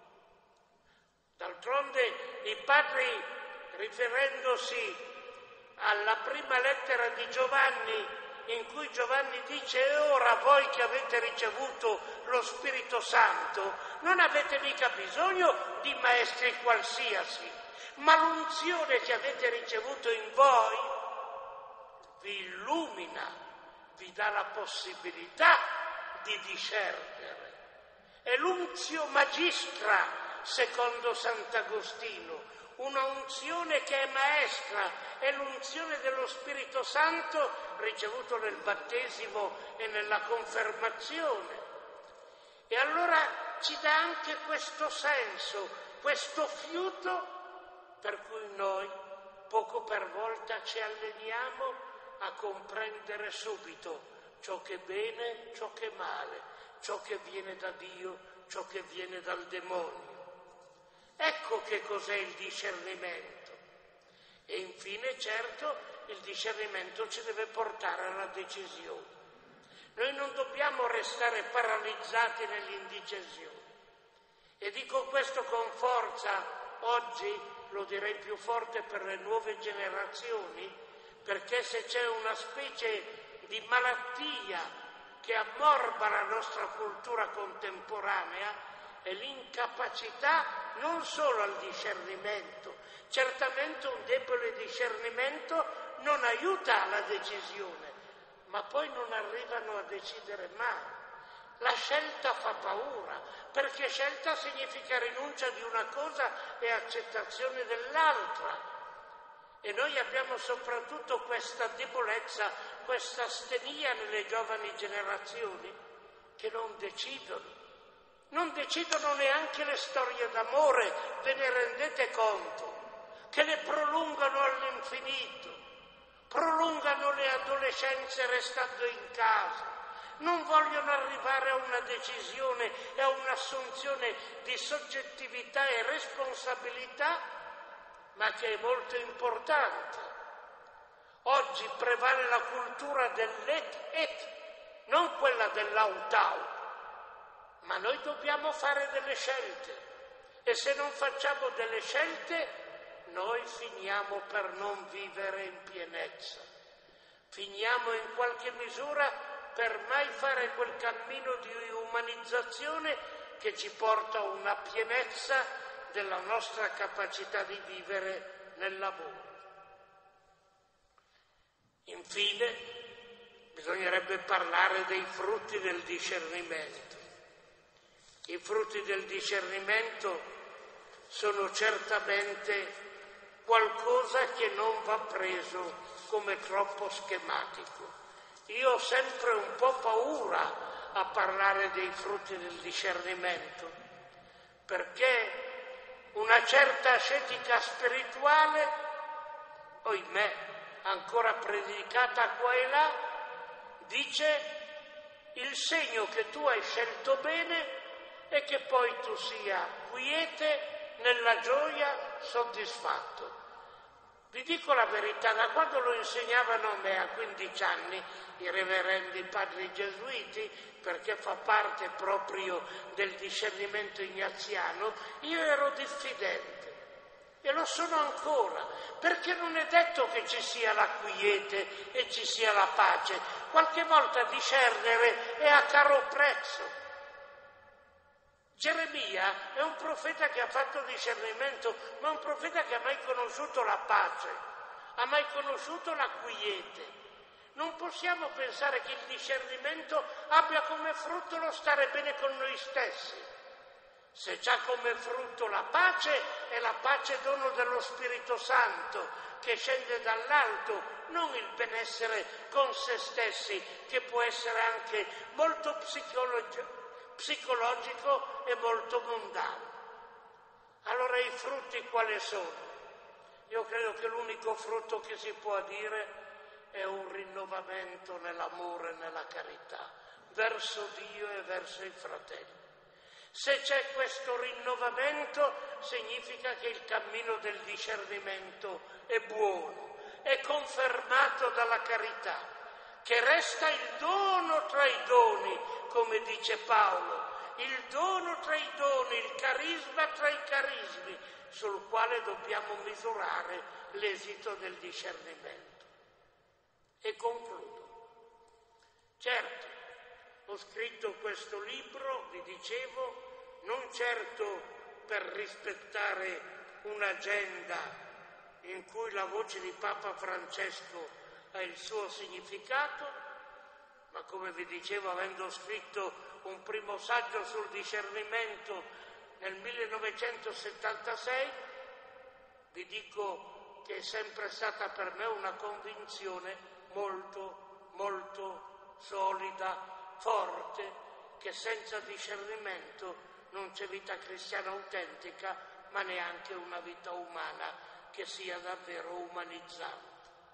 D'altronde i padri, riferendosi alla prima lettera di Giovanni, in cui Giovanni dice: e ora voi che avete ricevuto lo Spirito Santo non avete mica bisogno di maestri qualsiasi, ma l'unzione che avete ricevuto in voi vi illumina, vi dà la possibilità di discernere. È l'unzio magistra, secondo Sant'Agostino, una unzione che è maestra, è l'unzione dello Spirito Santo ricevuto nel battesimo e nella confermazione. E allora ci dà anche questo senso, questo fiuto per cui noi poco per volta ci alleniamo a comprendere subito ciò che è bene, ciò che è male, ciò che viene da Dio, ciò che viene dal demonio. Ecco che cos'è il discernimento. E infine, certo, il discernimento ci deve portare alla decisione. Noi non dobbiamo restare paralizzati nell'indecisione. E dico questo con forza oggi, lo direi più forte per le nuove generazioni, perché se c'è una specie di malattia che ammorba la nostra cultura contemporanea, è l'incapacità non solo al discernimento, certamente un debole discernimento non aiuta alla decisione, ma poi non arrivano a decidere mai. La scelta fa paura, perché scelta significa rinuncia di una cosa e accettazione dell'altra. E noi abbiamo soprattutto questa debolezza, questa astenia nelle giovani generazioni che non decidono. Non decidono neanche le storie d'amore, ve ne rendete conto? Che le prolungano all'infinito, prolungano le adolescenze restando in casa, non vogliono arrivare a una decisione e a un'assunzione di soggettività e responsabilità, ma che è molto importante. Oggi prevale la cultura dell'et-et, non quella dell'aut-aut, ma noi dobbiamo fare delle scelte e se non facciamo delle scelte noi finiamo per non vivere in pienezza, finiamo in qualche misura per mai fare quel cammino di umanizzazione che ci porta a una pienezza della nostra capacità di vivere nel lavoro. Infine, bisognerebbe parlare dei frutti del discernimento. I frutti del discernimento sono certamente qualcosa che non va preso come troppo schematico. Io ho sempre un po' paura a parlare dei frutti del discernimento, perché una certa ascetica spirituale, ohimè, ancora predicata qua e là, dice il segno che tu hai scelto bene è che poi tu sia quiete nella gioia, soddisfatto. Vi dico la verità, da quando lo insegnavano a me a quindici anni i reverendi padri gesuiti, perché fa parte proprio del discernimento ignaziano, io ero diffidente e lo sono ancora, perché non è detto che ci sia la quiete e ci sia la pace. Qualche volta discernere è a caro prezzo. Geremia è un profeta che ha fatto discernimento, ma un profeta che ha mai conosciuto la pace, ha mai conosciuto la quiete. Non possiamo pensare che il discernimento abbia come frutto lo stare bene con noi stessi. Se c'ha come frutto la pace, è la pace dono dello Spirito Santo che scende dall'alto, non il benessere con se stessi, che può essere anche molto psicologico. psicologico e molto mondano. Allora i frutti quali sono? Io credo che l'unico frutto che si può dire è un rinnovamento nell'amore e nella carità verso Dio e verso i fratelli. Se c'è questo rinnovamento significa che il cammino del discernimento è buono, è confermato dalla carità, che resta il dono tra i doni, come dice Paolo, il dono tra i doni, il carisma tra i carismi, sul quale dobbiamo misurare l'esito del discernimento. E concludo. Certo, ho scritto questo libro, vi dicevo, non certo per rispettare un'agenda in cui la voce di Papa Francesco ha il suo significato, ma come vi dicevo, avendo scritto un primo saggio sul discernimento nel millenovecentosettantasei, vi dico che è sempre stata per me una convinzione molto, molto solida, forte, che senza discernimento non c'è vita cristiana autentica, ma neanche una vita umana che sia davvero umanizzante.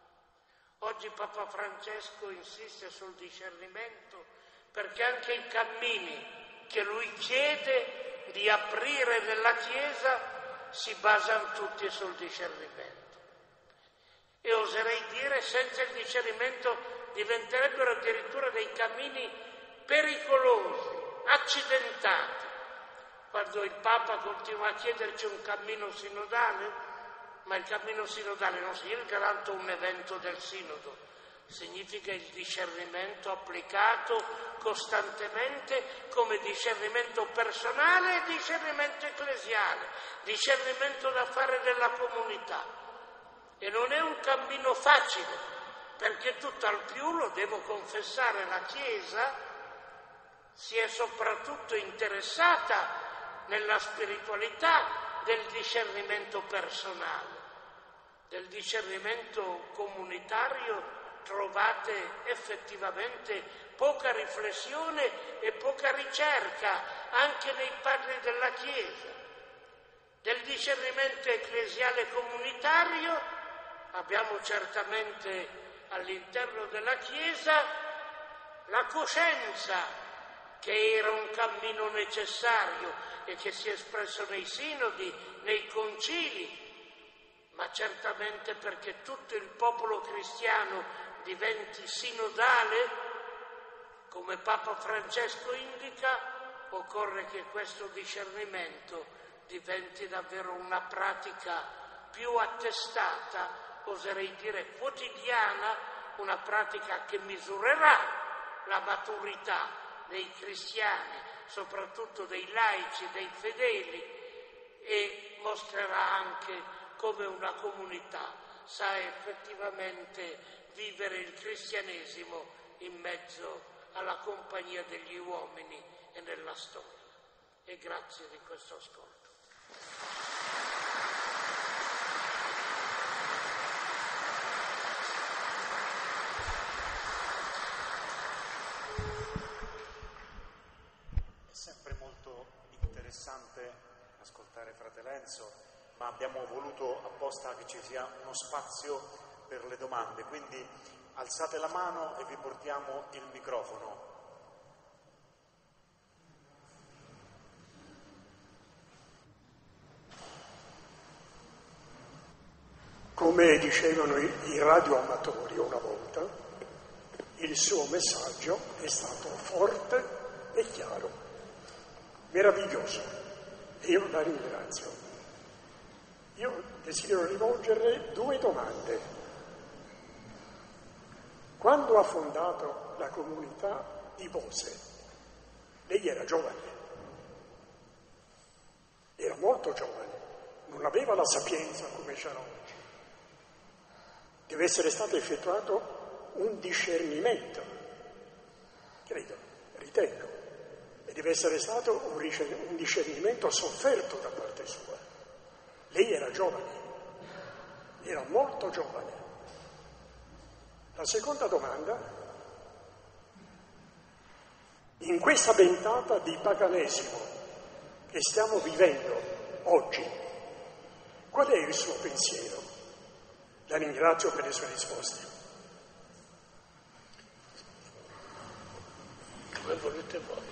Oggi Papa Francesco insiste sul discernimento perché anche i cammini che lui chiede di aprire nella Chiesa si basano tutti sul discernimento. E oserei dire, senza il discernimento diventerebbero addirittura dei cammini pericolosi, accidentati. Quando il Papa continua a chiederci un cammino sinodale, ma il cammino sinodale non significa tanto un evento del sinodo, significa il discernimento applicato costantemente come discernimento personale e discernimento ecclesiale, discernimento da fare della comunità. E non è un cammino facile, perché tutt'al più, lo devo confessare, la Chiesa si è soprattutto interessata nella spiritualità del discernimento personale, del discernimento comunitario. Trovate effettivamente poca riflessione e poca ricerca anche nei padri della Chiesa. Del discernimento ecclesiale comunitario abbiamo certamente all'interno della Chiesa la coscienza che era un cammino necessario e che si è espresso nei sinodi, nei concili, ma certamente perché tutto il popolo cristiano diventi sinodale, come Papa Francesco indica, occorre che questo discernimento diventi davvero una pratica più attestata, oserei dire quotidiana, una pratica che misurerà la maturità dei cristiani, soprattutto dei laici, dei fedeli, e mostrerà anche come una comunità sa effettivamente vivere il cristianesimo in mezzo alla compagnia degli uomini e nella storia. E grazie di questo ascolto. È sempre molto interessante ascoltare frate Lenzo, ma abbiamo voluto apposta che ci sia uno spazio per le domande, quindi alzate la mano e vi portiamo il microfono. Come dicevano i radioamatori una volta, il suo messaggio è stato forte e chiaro, meraviglioso, e io la ringrazio. Io desidero rivolgerle due domande. Quando ha fondato la comunità di Bose, lei era giovane, era molto giovane, non aveva la sapienza come c'è oggi. Deve essere stato effettuato un discernimento, credo, ritengo, e deve essere stato un discernimento sofferto da parte sua. Lei era giovane, era molto giovane. La seconda domanda: in questa ventata di paganesimo che stiamo vivendo oggi, qual è il suo pensiero? La ringrazio per le sue risposte. Come volete voi,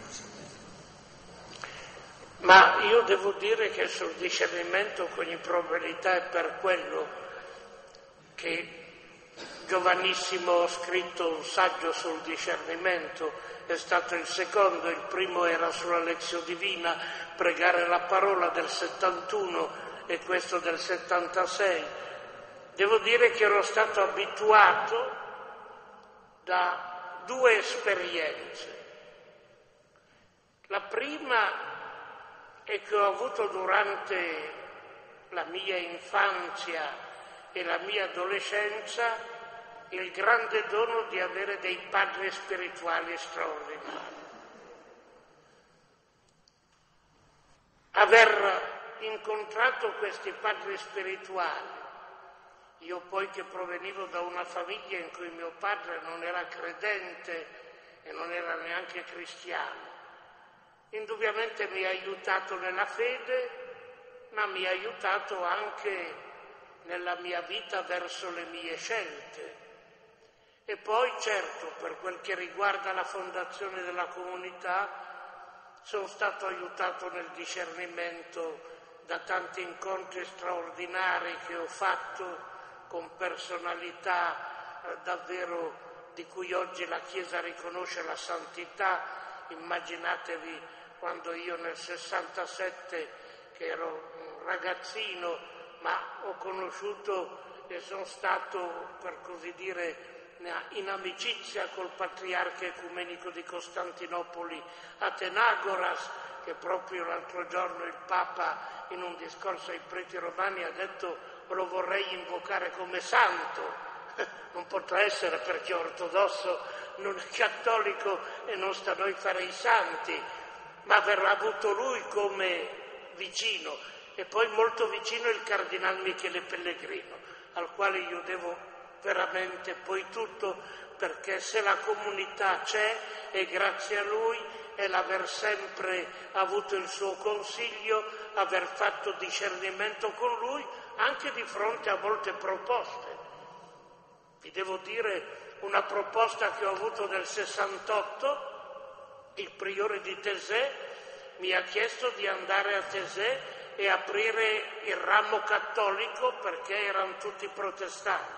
ma io devo dire che sul discernimento con ogni probabilità è per quello che Giovannissimo ha scritto un saggio sul discernimento, è stato il secondo, il primo era sulla Lexio Divina, pregare la parola del settantuno e questo del settantasei. Devo dire che ero stato abituato da due esperienze. La prima è che ho avuto durante la mia infanzia e la mia adolescenza il grande dono di avere dei padri spirituali straordinari. Aver incontrato questi padri spirituali, io poi che provenivo da una famiglia in cui mio padre non era credente e non era neanche cristiano, indubbiamente mi ha aiutato nella fede, ma mi ha aiutato anche nella mia vita verso le mie scelte. E poi, certo, per quel che riguarda la fondazione della comunità, sono stato aiutato nel discernimento da tanti incontri straordinari che ho fatto con personalità eh, davvero di cui oggi la Chiesa riconosce la santità. Immaginatevi quando io nel sessantasette, che ero un ragazzino, ma ho conosciuto e sono stato, per così dire, in amicizia col patriarca ecumenico di Costantinopoli, Atenagoras, che proprio l'altro giorno il Papa in un discorso ai preti romani ha detto: lo vorrei invocare come santo. Non potrà essere perché è ortodosso, non è cattolico e non sta a noi fare i santi, ma aver avuto lui come vicino. E poi molto vicino il Cardinal Michele Pellegrino, al quale io devo veramente poi tutto, perché se la comunità c'è è grazie a lui e l'aver sempre avuto il suo consiglio, aver fatto discernimento con lui anche di fronte a molte proposte. Vi devo dire una proposta che ho avuto nel sessantotto, il priore di Taizé mi ha chiesto di andare a Taizé e aprire il ramo cattolico perché erano tutti protestanti.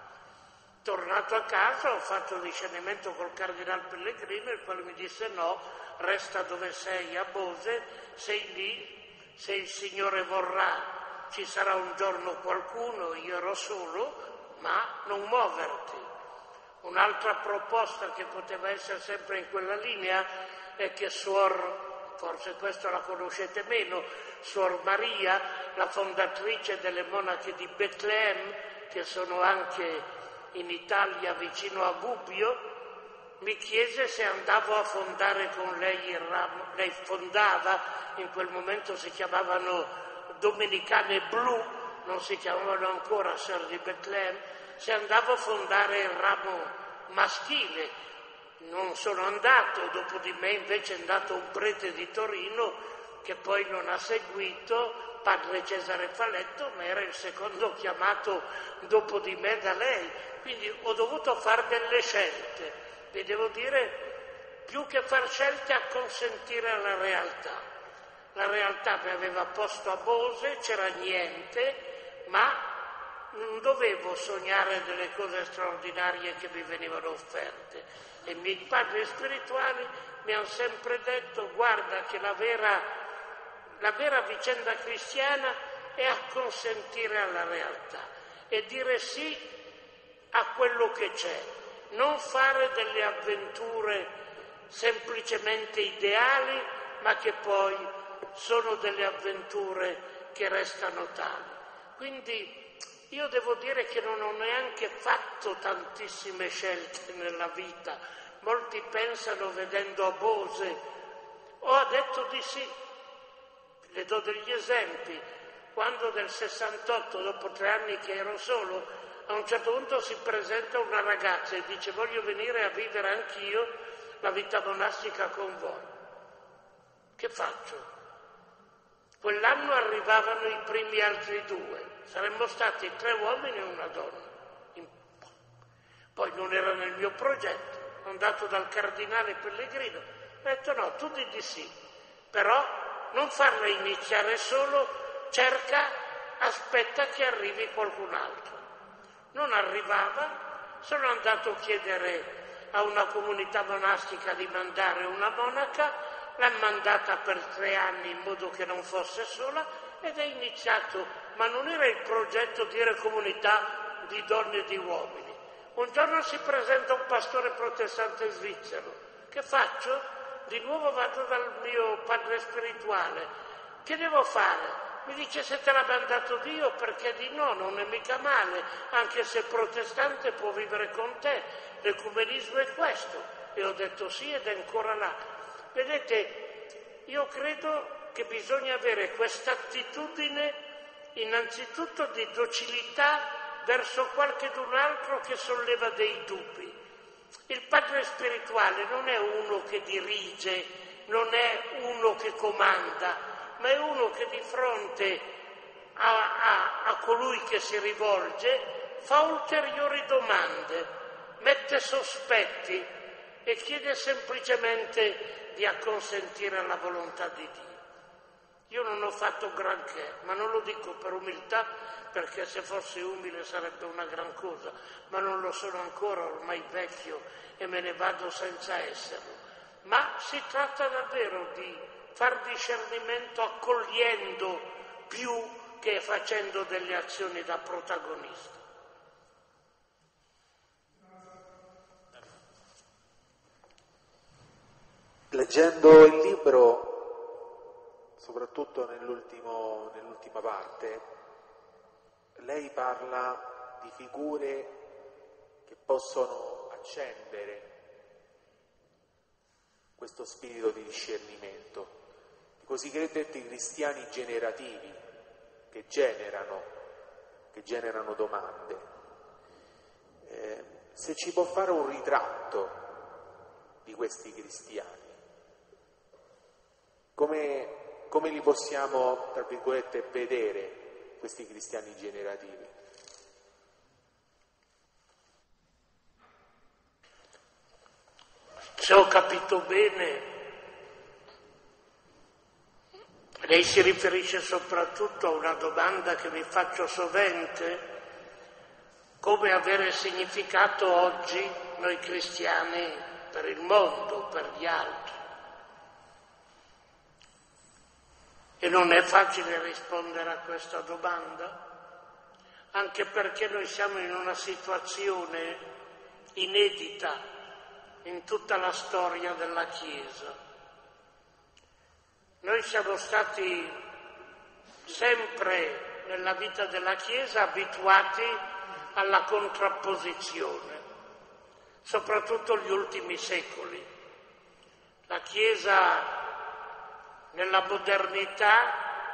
Tornato a casa ho fatto discernimento col Cardinal Pellegrino, il quale mi disse no, resta dove sei a Bose, sei lì, se il Signore vorrà ci sarà un giorno qualcuno, io ero solo, ma non muoverti. Un'altra proposta che poteva essere sempre in quella linea è che Suor, forse questo la conoscete meno, Suor Maria, la fondatrice delle monache di Betlemme, che sono anche in Italia vicino a Gubbio, mi chiese se andavo a fondare con lei il ramo. Lei fondava, in quel momento si chiamavano Domenicane Blu, non si chiamavano ancora Suor di Betlemme, se andavo a fondare il ramo maschile. Non sono andato, dopo di me invece è andato un prete di Torino che poi non ha seguito, padre Cesare Faletto, ma era il secondo chiamato dopo di me da lei. Quindi ho dovuto fare delle scelte, vi devo dire, più che far scelte, acconsentire alla realtà. La realtà mi aveva posto a Bose, c'era niente, ma non dovevo sognare delle cose straordinarie che mi venivano offerte. E i miei padri spirituali mi hanno sempre detto: guarda che la vera, la vera vicenda cristiana è acconsentire alla realtà e dire sì a quello che c'è, non fare delle avventure semplicemente ideali, ma che poi sono delle avventure che restano tali. Quindi io devo dire che non ho neanche fatto tantissime scelte nella vita. Molti pensano, vedendo a Bose, ho detto di sì. Le do degli esempi. Quando nel sessantotto, dopo tre anni che ero solo, a un certo punto si presenta una ragazza e dice: voglio venire a vivere anch'io la vita monastica con voi. Che faccio? Quell'anno arrivavano i primi altri due, saremmo stati tre uomini e una donna. Poi non era nel mio progetto, sono andato dal cardinale Pellegrino, ho detto no, tu di di sì, però non farla iniziare solo, cerca, aspetta che arrivi qualcun altro. Non arrivava, sono andato a chiedere a una comunità monastica di mandare una monaca, l'ha mandata per tre anni in modo che non fosse sola ed è iniziato, ma non era il progetto di dire comunità di donne e di uomini. Un giorno si presenta un pastore protestante svizzero. Che faccio? Di nuovo vado dal mio padre spirituale. Che devo fare? Mi dice: se te l'ha mandato Dio, perché di no, non è mica male, anche se protestante può vivere con te, l'ecumenismo è questo. E ho detto sì, ed è ancora là. Vedete, io credo che bisogna avere questa attitudine innanzitutto di docilità verso qualchedun altro che solleva dei dubbi. Il padre spirituale non è uno che dirige, non è uno che comanda, ma è uno che di fronte a, a, a colui che si rivolge fa ulteriori domande, mette sospetti e chiede semplicemente di acconsentire alla volontà di Dio. Io non ho fatto granché, ma non lo dico per umiltà, perché se fossi umile sarebbe una gran cosa, ma non lo sono ancora, ormai vecchio, e me ne vado senza esserlo. Ma si tratta davvero di far discernimento accogliendo più che facendo delle azioni da protagonista. Leggendo il libro, soprattutto nell'ultimo, nell'ultima parte, lei parla di figure che possono accendere questo spirito di discernimento, i cosiddetti cristiani generativi, che generano, che generano domande. Eh, se ci può fare un ritratto di questi cristiani, come, come li possiamo, tra virgolette, vedere questi cristiani generativi? Se ho capito bene, lei si riferisce soprattutto a una domanda che mi faccio sovente: come avere significato oggi noi cristiani per il mondo, per gli altri. E non è facile rispondere a questa domanda, anche perché noi siamo in una situazione inedita in tutta la storia della Chiesa. Noi siamo stati sempre nella vita della Chiesa abituati alla contrapposizione, soprattutto gli ultimi secoli. La Chiesa nella modernità,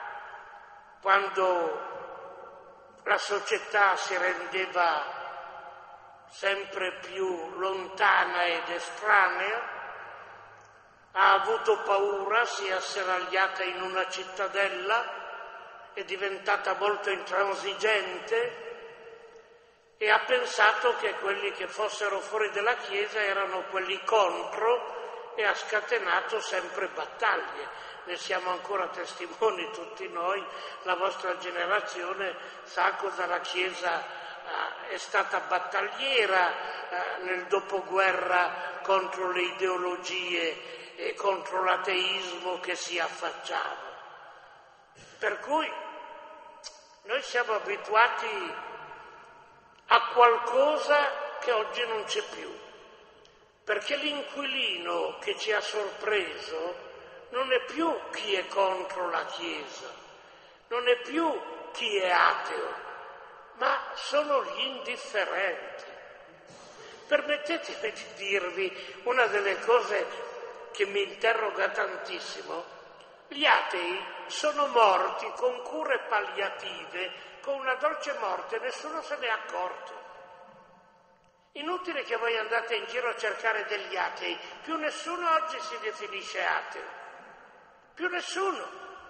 quando la società si rendeva sempre più lontana ed estranea, ha avuto paura, si è asserragliata in una cittadella, è diventata molto intransigente e ha pensato che quelli che fossero fuori dalla Chiesa erano quelli contro e ha scatenato sempre battaglie. Ne siamo ancora testimoni tutti noi, la vostra generazione sa cosa la Chiesa è stata battagliera eh, nel dopoguerra contro le ideologie e contro l'ateismo che si affacciava. Per cui noi siamo abituati a qualcosa che oggi non c'è più, perché l'inquilino che ci ha sorpreso non è più chi è contro la Chiesa, non è più chi è ateo, ma sono gli indifferenti. Permettetemi di dirvi una delle cose che mi interroga tantissimo. Gli atei sono morti con cure palliative, con una dolce morte, nessuno se ne è accorto. Inutile che voi andate in giro a cercare degli atei, più nessuno oggi si definisce ateo, più nessuno.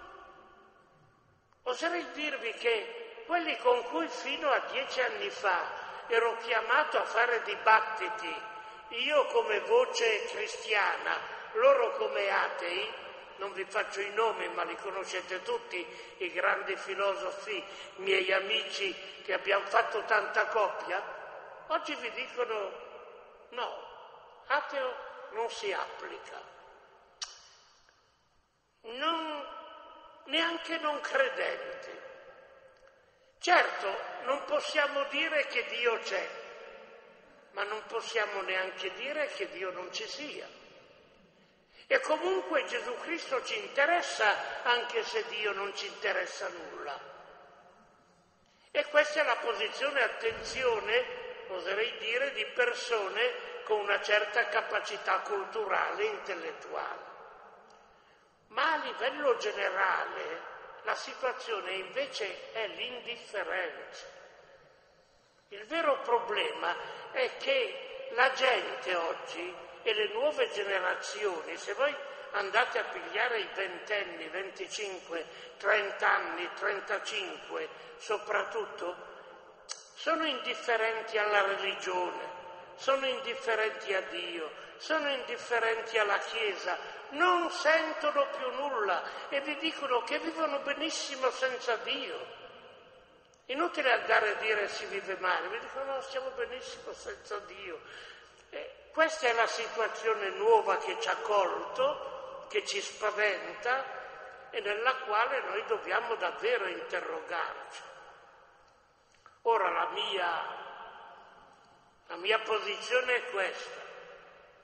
Oserei dirvi che quelli con cui fino a dieci anni fa ero chiamato a fare dibattiti, io come voce cristiana, loro come atei, non vi faccio i nomi ma li conoscete tutti, i grandi filosofi, miei amici che abbiamo fatto tanta coppia, oggi vi dicono no, ateo non si applica, non, neanche non credente. Certo, non possiamo dire che Dio c'è, ma non possiamo neanche dire che Dio non ci sia. E comunque Gesù Cristo ci interessa anche se Dio non ci interessa nulla. E questa è la posizione, attenzione, oserei dire, di persone con una certa capacità culturale e intellettuale. Ma a livello generale la situazione invece è l'indifferenza. Il vero problema è che la gente oggi e le nuove generazioni, se voi andate a pigliare i ventenni, venticinque, trenta anni, trentacinque soprattutto, sono indifferenti alla religione, sono indifferenti a Dio, sono indifferenti alla Chiesa, non sentono più nulla e vi dicono che vivono benissimo senza Dio. Inutile andare a dire si vive male, vi dicono no, stiamo benissimo senza Dio. E questa è la situazione nuova che ci ha colto, che ci spaventa e nella quale noi dobbiamo davvero interrogarci. Ora la mia, la mia posizione è questa.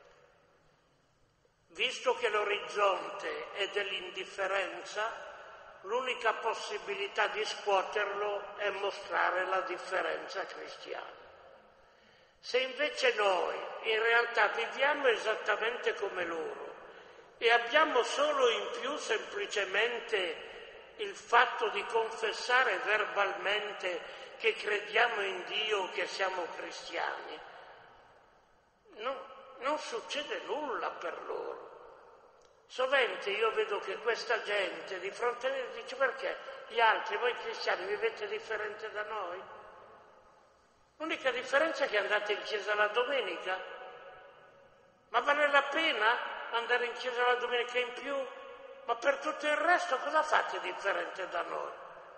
Visto che l'orizzonte è dell'indifferenza, l'unica possibilità di scuoterlo è mostrare la differenza cristiana. Se invece noi in realtà viviamo esattamente come loro e abbiamo solo in più semplicemente il fatto di confessare verbalmente che crediamo in Dio, che siamo cristiani, no, non succede nulla per loro. Sovente io vedo che questa gente di fronte a me dice: perché gli altri, voi cristiani, vivete differente da noi? L'unica differenza è che andate in chiesa la domenica. Ma vale la pena andare in chiesa la domenica in più? Ma per tutto il resto cosa fate differente da noi?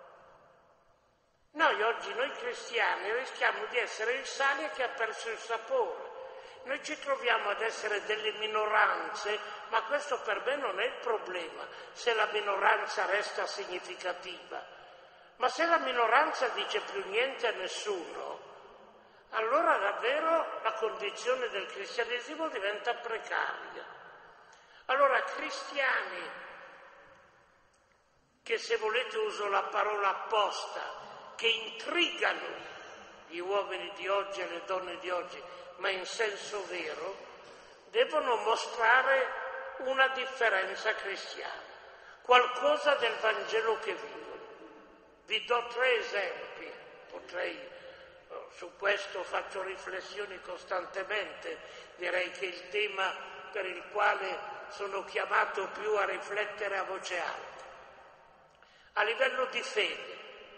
Noi oggi, noi cristiani, rischiamo di essere il sale che ha perso il sapore. Noi ci troviamo ad essere delle minoranze, ma questo per me non è il problema, se la minoranza resta significativa. Ma se la minoranza dice più niente a nessuno, allora davvero la condizione del cristianesimo diventa precaria. Allora cristiani, che se volete uso la parola apposta, che intrigano gli uomini di oggi e le donne di oggi, ma in senso vero, devono mostrare una differenza cristiana, qualcosa del Vangelo che vivono. Vi do tre esempi, potrei, su questo faccio riflessioni costantemente, direi che il tema per il quale sono chiamato più a riflettere a voce alta. A livello di fede,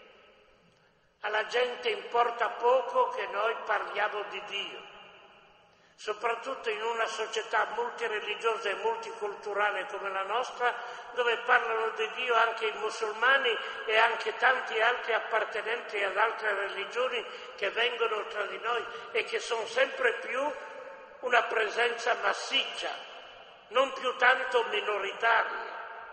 alla gente importa poco che noi parliamo di Dio, soprattutto in una società multireligiosa e multiculturale come la nostra, dove parlano di Dio anche i musulmani e anche tanti altri appartenenti ad altre religioni che vengono tra di noi e che sono sempre più una presenza massiccia, non più tanto minoritaria.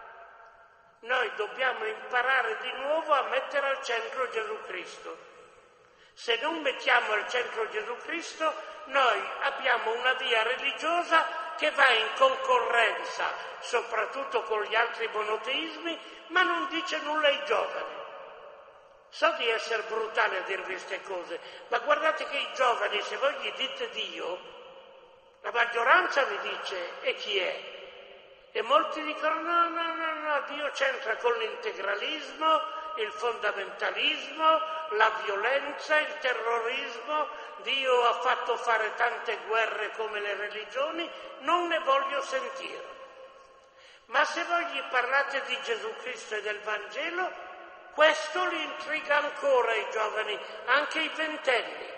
Noi dobbiamo imparare di nuovo a mettere al centro Gesù Cristo. Se non mettiamo al centro Gesù Cristo, noi abbiamo una via religiosa che va in concorrenza, soprattutto con gli altri monoteismi, ma non dice nulla ai giovani. So di essere brutale a dirvi queste cose, ma guardate che i giovani, se voi gli dite Dio, la maggioranza vi dice: e chi è? E molti dicono: no, no, no, no, Dio c'entra con l'integralismo, il fondamentalismo, la violenza, il terrorismo, Dio ha fatto fare tante guerre come le religioni, non ne voglio sentire. Ma se voi gli parlate di Gesù Cristo e del Vangelo, questo li intriga ancora i giovani, anche i ventenni.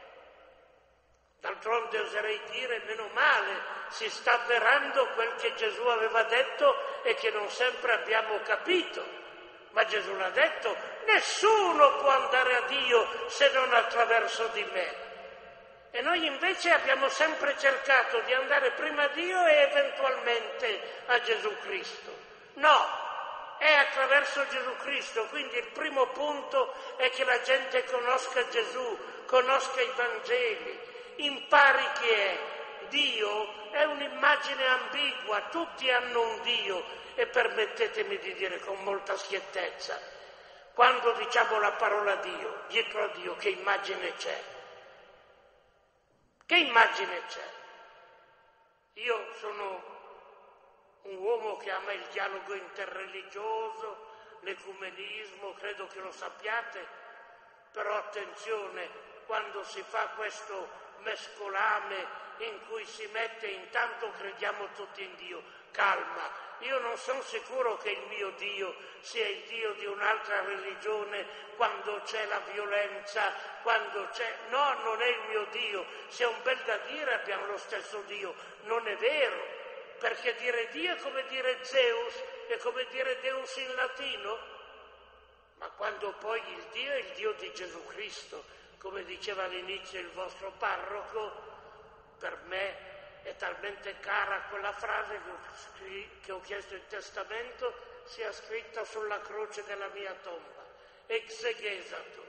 D'altronde oserei dire, meno male, si sta avverando quel che Gesù aveva detto e che non sempre abbiamo capito. Ma Gesù l'ha detto: nessuno può andare a Dio se non attraverso di me. E noi invece abbiamo sempre cercato di andare prima a Dio e eventualmente a Gesù Cristo. No, è attraverso Gesù Cristo, quindi il primo punto è che la gente conosca Gesù, conosca i Vangeli, impari chi è. Dio è un'immagine ambigua, tutti hanno un Dio, e permettetemi di dire con molta schiettezza, quando diciamo la parola Dio, dietro a Dio che immagine c'è? Che immagine c'è? Io sono un uomo che ama il dialogo interreligioso, l'ecumenismo, credo che lo sappiate, però attenzione, quando si fa questo mescolame in cui si mette intanto crediamo tutti in Dio, calma, io non sono sicuro che il mio Dio sia il Dio di un'altra religione quando c'è la violenza, quando c'è... No, non è il mio Dio, se è un bel da dire abbiamo lo stesso Dio, non è vero, perché dire Dio è come dire Zeus, è come dire Deus in latino, ma quando poi il Dio è il Dio di Gesù Cristo, come diceva all'inizio il vostro parroco, per me è talmente cara quella frase che ho, scr- che ho chiesto in testamento sia scritta sulla croce della mia tomba. Exegesato.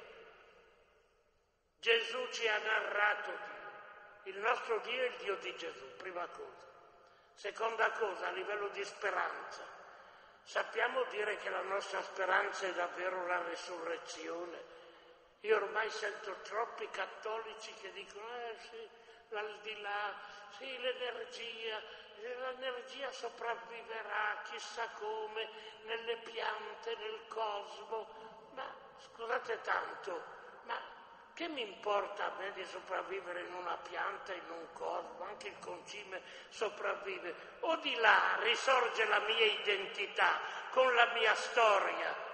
Gesù ci ha narrato Dio. Il nostro Dio è il Dio di Gesù, prima cosa. Seconda cosa, a livello di speranza. Sappiamo dire che la nostra speranza è davvero la resurrezione. Io ormai sento troppi cattolici che dicono, eh sì, l'aldilà, sì, l'energia, l'energia sopravviverà, chissà come, nelle piante, nel cosmo. Ma scusate tanto, ma che mi importa a me di sopravvivere in una pianta, in un cosmo? Anche il concime sopravvive. O di là risorge la mia identità con la mia storia.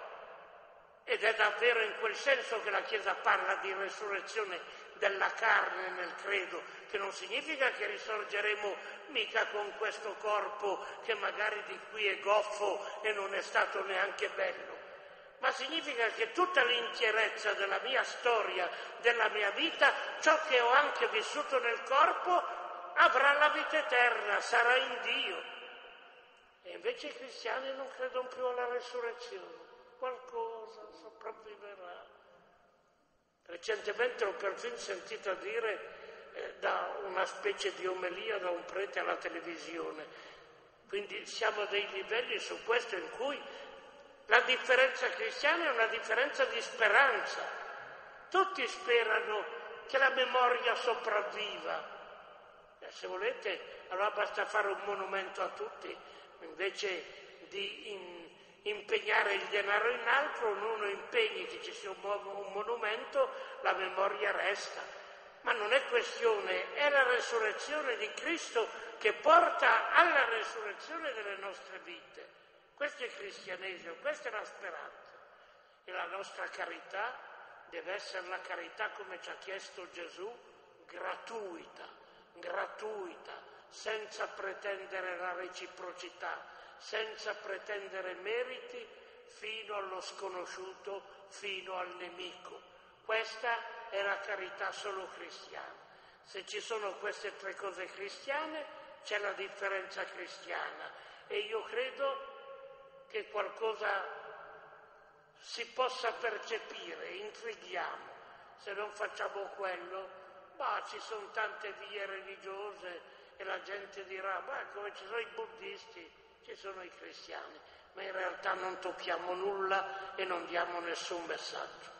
Ed è davvero in quel senso che la Chiesa parla di resurrezione della carne nel credo, che non significa che risorgeremo mica con questo corpo che magari di qui è goffo e non è stato neanche bello, ma significa che tutta l'intierezza della mia storia, della mia vita, ciò che ho anche vissuto nel corpo, avrà la vita eterna, sarà in Dio. E invece i cristiani non credono più alla resurrezione. Qualcosa sopravviverà. Recentemente ho perfino sentito dire eh, da una specie di omelia da un prete alla televisione. Quindi siamo a dei livelli su questo in cui la differenza cristiana è una differenza di speranza. Tutti sperano che la memoria sopravviva. E se volete, allora basta fare un monumento a tutti, invece di in, impegnare il denaro in altro, ognuno impegni che ci sia un, un monumento, la memoria resta. Ma non è questione, è la resurrezione di Cristo che porta alla resurrezione delle nostre vite. Questo è il cristianesimo, questa è la speranza. E la nostra carità deve essere la carità come ci ha chiesto Gesù, gratuita, gratuita, senza pretendere la reciprocità, senza pretendere meriti, fino allo sconosciuto, fino al nemico. Questa è la carità solo cristiana. Se ci sono queste tre cose cristiane, c'è la differenza cristiana. E io credo che qualcosa si possa percepire, intrighiamo. Se non facciamo quello, ma ci sono tante vie religiose e la gente dirà, ma come ci sono i buddisti, ci sono i cristiani, ma in realtà non tocchiamo nulla e non diamo nessun messaggio.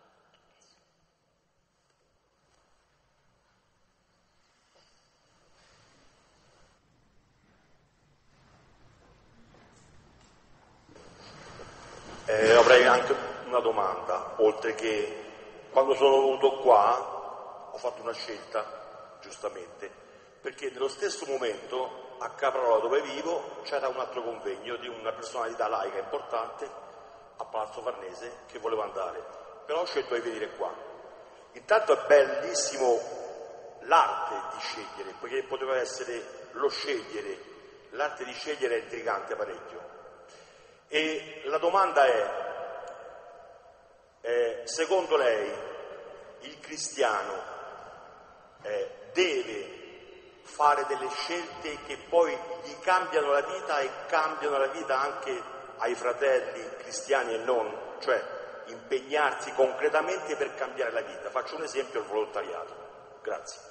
Eh, avrei anche una domanda, oltre che quando sono venuto qua ho fatto una scelta, giustamente, perché nello stesso momento a Caprarola dove vivo c'era un altro convegno di una personalità laica importante a Palazzo Farnese che volevo andare, però ho scelto di venire qua. Intanto è bellissimo l'arte di scegliere, perché poteva essere lo scegliere, l'arte di scegliere è intrigante parecchio. E la domanda è, eh, secondo lei il cristiano eh, deve fare delle scelte che poi gli cambiano la vita e cambiano la vita anche ai fratelli cristiani e non, cioè impegnarsi concretamente per cambiare la vita? Faccio un esempio, il volontariato. Grazie.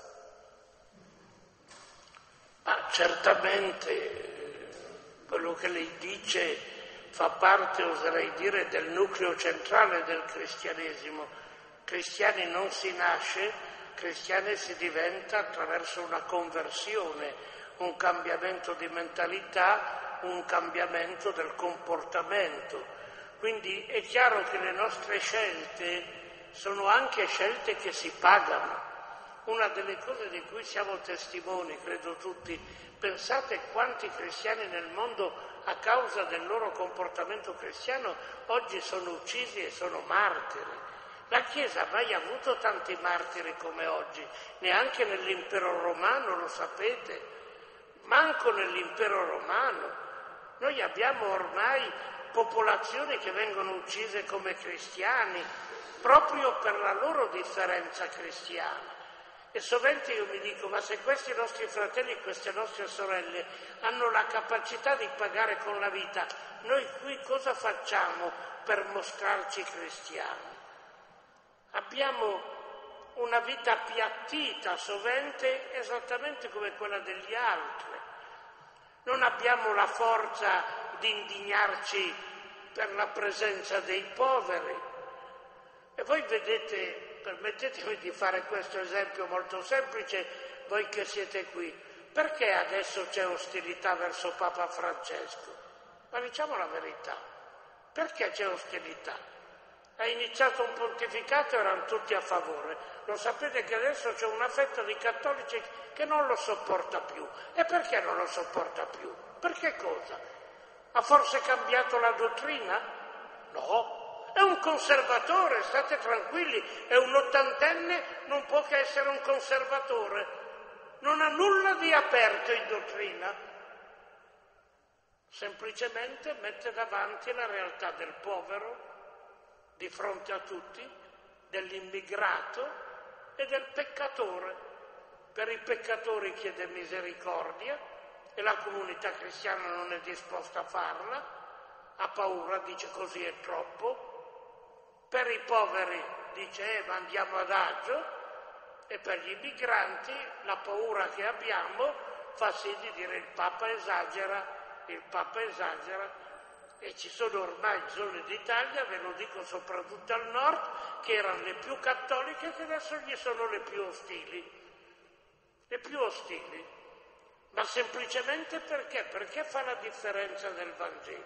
Ah, certamente quello che lei dice fa parte, oserei dire, del nucleo centrale del cristianesimo. Cristiani non si nasce, cristiani si diventa attraverso una conversione, un cambiamento di mentalità, un cambiamento del comportamento. Quindi è chiaro che le nostre scelte sono anche scelte che si pagano. Una delle cose di cui siamo testimoni, credo tutti, pensate quanti cristiani nel mondo a causa del loro comportamento cristiano oggi sono uccisi e sono martiri. La Chiesa ha mai avuto tanti martiri come oggi, neanche nell'impero romano, lo sapete, manco nell'impero romano. Noi abbiamo ormai popolazioni che vengono uccise come cristiani proprio per la loro differenza cristiana. E sovente io mi dico, ma se questi nostri fratelli e queste nostre sorelle hanno la capacità di pagare con la vita, noi qui cosa facciamo per mostrarci cristiani? Abbiamo una vita appiattita sovente esattamente come quella degli altri. Non abbiamo la forza di indignarci per la presenza dei poveri. E voi vedete, permettetemi di fare questo esempio molto semplice, voi che siete qui, perché adesso c'è ostilità verso Papa Francesco? Ma diciamo la verità, perché c'è ostilità? È iniziato un pontificato e erano tutti a favore. Lo sapete che adesso c'è una fetta di cattolici che non lo sopporta più. E perché non lo sopporta più? Per che cosa? Ha forse cambiato la dottrina? No, è un conservatore, state tranquilli, è un ottantenne, non può che essere un conservatore. Non ha nulla di aperto in dottrina. Semplicemente mette davanti la realtà del povero, di fronte a tutti, dell'immigrato e del peccatore. Per i peccatori chiede misericordia e la comunità cristiana non è disposta a farla, ha paura, dice così è troppo. Per i poveri dice eh, ma andiamo adagio, e per gli immigranti la paura che abbiamo fa sì di dire il Papa esagera, il Papa esagera. E ci sono ormai zone d'Italia, ve lo dico soprattutto al nord, che erano le più cattoliche che adesso gli sono le più ostili. Le più ostili. Ma semplicemente perché? Perché fa la differenza del Vangelo.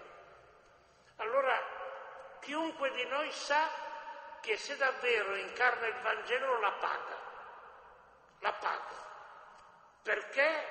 Allora, chiunque di noi sa che se davvero incarna il Vangelo la paga. La paga. Perché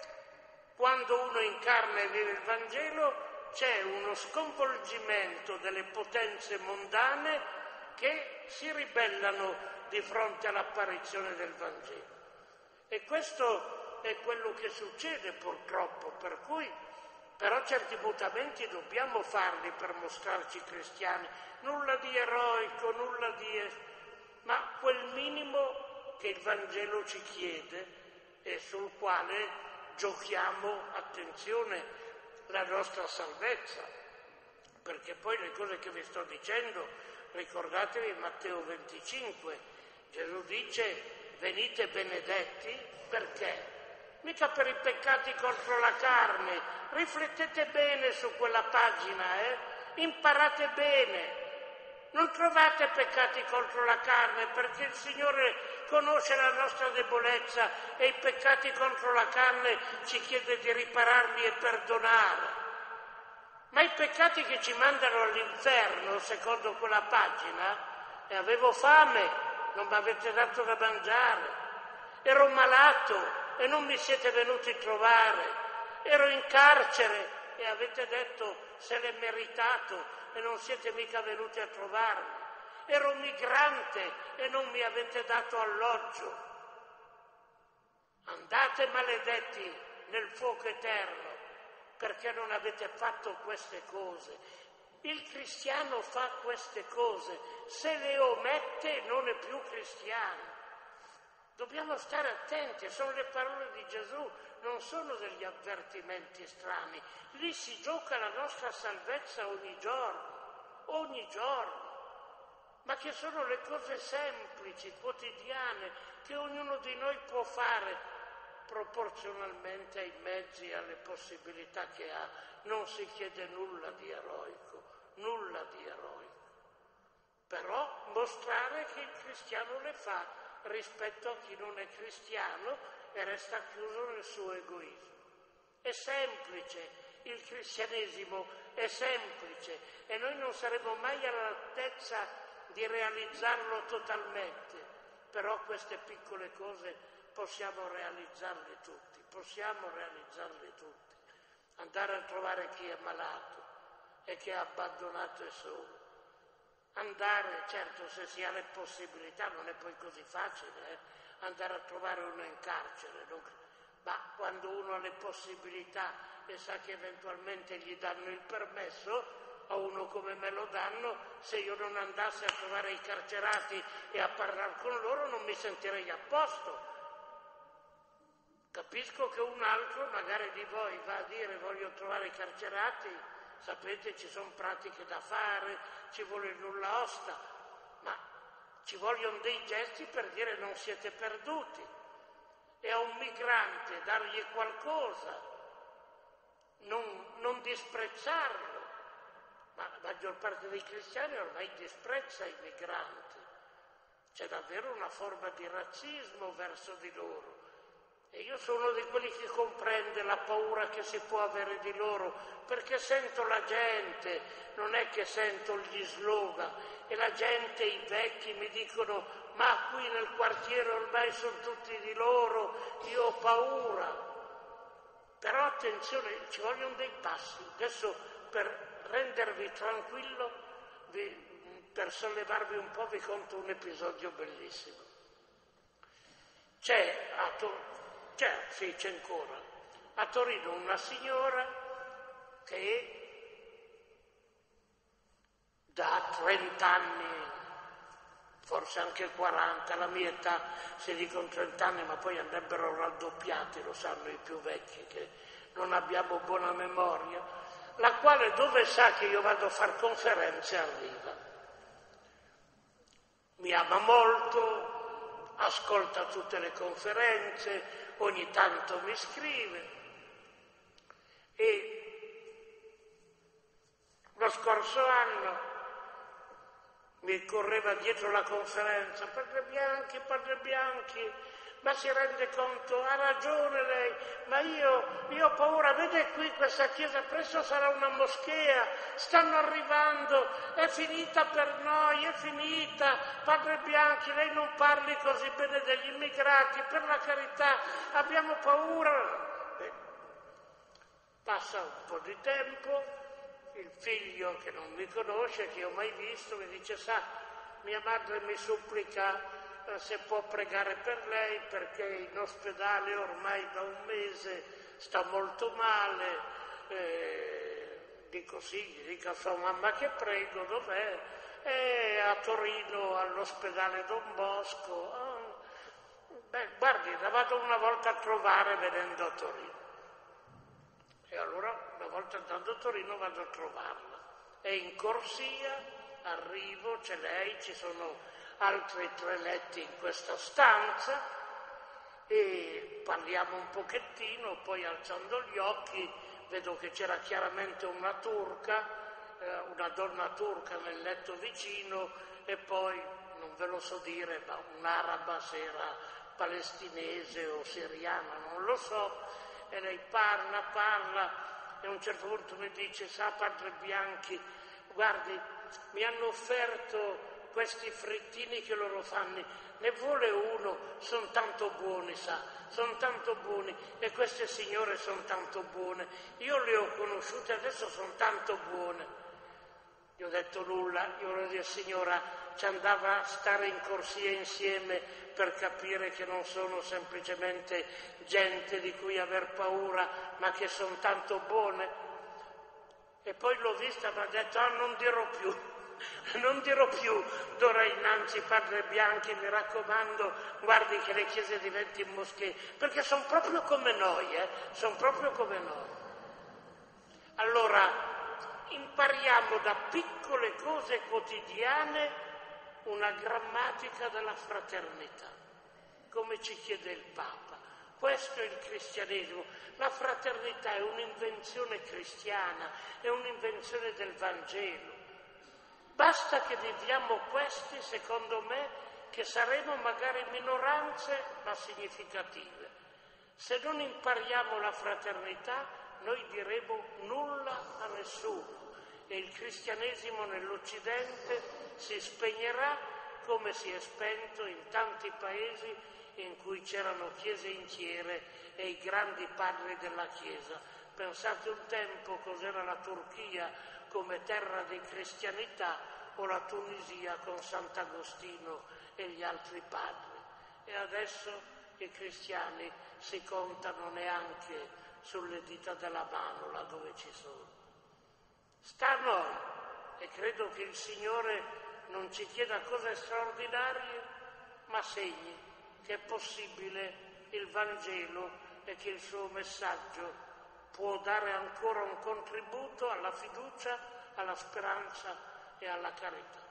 quando uno incarna e vive il Vangelo c'è uno sconvolgimento delle potenze mondane che si ribellano di fronte all'apparizione del Vangelo. E questo è quello che succede purtroppo, per cui però certi mutamenti dobbiamo farli per mostrarci cristiani. Nulla di eroico, nulla di... ma quel minimo che il Vangelo ci chiede e sul quale giochiamo, attenzione, la nostra salvezza, perché poi le cose che vi sto dicendo, ricordatevi Matteo venticinque, Gesù dice venite benedetti, perché? Mica per i peccati contro la carne, riflettete bene su quella pagina, eh? Imparate bene, non trovate peccati contro la carne, perché il Signore conosce la nostra debolezza e i peccati contro la carne ci chiede di ripararli e perdonare. Ma i peccati che ci mandano all'inferno, secondo quella pagina, e avevo fame, non mi avete dato da mangiare, ero malato e non mi siete venuti a trovare, ero in carcere e avete detto se l'è meritato e non siete mica venuti a trovarmi. Ero migrante e non mi avete dato alloggio. Andate maledetti nel fuoco eterno, perché non avete fatto queste cose. Il cristiano fa queste cose, se le omette non è più cristiano. Dobbiamo stare attenti, sono le parole di Gesù, non sono degli avvertimenti strani. Lì si gioca la nostra salvezza ogni giorno, ogni giorno. Ma che sono le cose semplici, quotidiane, che ognuno di noi può fare proporzionalmente ai mezzi e alle possibilità che ha. Non si chiede nulla di eroico, nulla di eroico. Però mostrare che il cristiano le fa rispetto a chi non è cristiano e resta chiuso nel suo egoismo. È semplice, il cristianesimo è semplice e noi non saremo mai all'altezza di realizzarlo totalmente, però queste piccole cose possiamo realizzarle tutti, possiamo realizzarle tutti. Andare a trovare chi è malato e che è abbandonato e solo. Andare, certo, se si ha le possibilità, non è poi così facile, eh? Andare a trovare uno in carcere, non... ma quando uno ha le possibilità e sa che eventualmente gli danno il permesso, a uno come me lo danno, se io non andassi a trovare i carcerati e a parlare con loro non mi sentirei a posto. Capisco che un altro magari di voi va a dire voglio trovare i carcerati, sapete ci sono pratiche da fare, ci vuole il nulla osta, ma ci vogliono dei gesti per dire non siete perduti. E a un migrante dargli qualcosa non, non disprezzarlo, ma la maggior parte dei cristiani ormai disprezza i migranti. C'è davvero una forma di razzismo verso di loro. E io sono uno di quelli che comprende la paura che si può avere di loro, perché sento la gente, non è che sento gli slogan, e la gente, i vecchi mi dicono: ma qui nel quartiere ormai sono tutti di loro, io ho paura. Però attenzione, ci vogliono dei passi. Adesso, per rendervi tranquillo, vi, per sollevarvi un po', vi conto un episodio bellissimo. C'è a Torino, c'è, sì, c'è ancora, a Torino una signora che da trenta anni, forse anche quaranta, la mia età, si dicono trenta anni, ma poi andrebbero raddoppiati, lo sanno i più vecchi, che non abbiamo buona memoria, la quale, dove sa che io vado a far conferenze, arriva. Mi ama molto, ascolta tutte le conferenze, ogni tanto mi scrive, e lo scorso anno mi correva dietro la conferenza: Padre Bianchi, Padre Bianchi, ma si rende conto, ha ragione lei, ma io, io ho paura, vede qui questa chiesa, presto sarà una moschea, stanno arrivando, è finita per noi, è finita, Padre Bianchi, lei non parli così bene degli immigrati, per la carità, abbiamo paura. Eh, passa un po' di tempo, il figlio che non mi conosce, che ho mai visto, mi dice: sa, mia madre mi supplica eh, se può pregare per lei, perché in ospedale ormai da un mese sta molto male. Eh, dico sì, gli dico a sua mamma che prego, dov'è? È a Torino, all'ospedale Don Bosco. Ah, beh, guardi, la vado una volta a trovare venendo a Torino. E allora, una volta andando a Torino, vado a trovarla. È in corsia, arrivo, c'è lei, ci sono altri tre letti in questa stanza, e parliamo un pochettino, poi alzando gli occhi vedo che c'era chiaramente una turca, eh, una donna turca nel letto vicino, e poi, non ve lo so dire, ma un'araba, se era palestinese o siriana, non lo so. E lei parla, parla, e a un certo punto mi dice: sa, Padre Bianchi, guardi, mi hanno offerto questi frittini che loro fanno, ne vuole uno, sono tanto buoni, sa, sono tanto buoni, e queste signore sono tanto buone, io le ho conosciute, adesso sono tanto buone. Gli ho detto nulla, io volevo dire: signora, ci andava a stare in corsia insieme per capire che non sono semplicemente gente di cui aver paura, ma che sono tanto buone. E poi l'ho vista, mi ha detto: ah, non dirò più, non dirò più d'ora innanzi, Padre Bianchi, mi raccomando, guardi che le chiese diventino moschee, perché sono proprio come noi, eh, sono proprio come noi. Allora, impariamo da piccole cose quotidiane una grammatica della fraternità, come ci chiede il Papa. Questo è il cristianesimo. La fraternità è un'invenzione cristiana, è un'invenzione del Vangelo. Basta che viviamo questi, secondo me, che saremo magari minoranze ma significative. Se non impariamo la fraternità, noi diremo nulla a nessuno, e il cristianesimo nell'Occidente si spegnerà come si è spento in tanti paesi in cui c'erano chiese intiere e i grandi padri della Chiesa. Pensate un tempo cos'era la Turchia come terra di cristianità, o la Tunisia con Sant'Agostino e gli altri padri. E adesso i cristiani si contano neanche sulle dita della mano là dove ci sono. Sta a noi, e credo che il Signore non ci chieda cose straordinarie, ma segni che è possibile il Vangelo e che il suo messaggio può dare ancora un contributo alla fiducia, alla speranza e alla carità.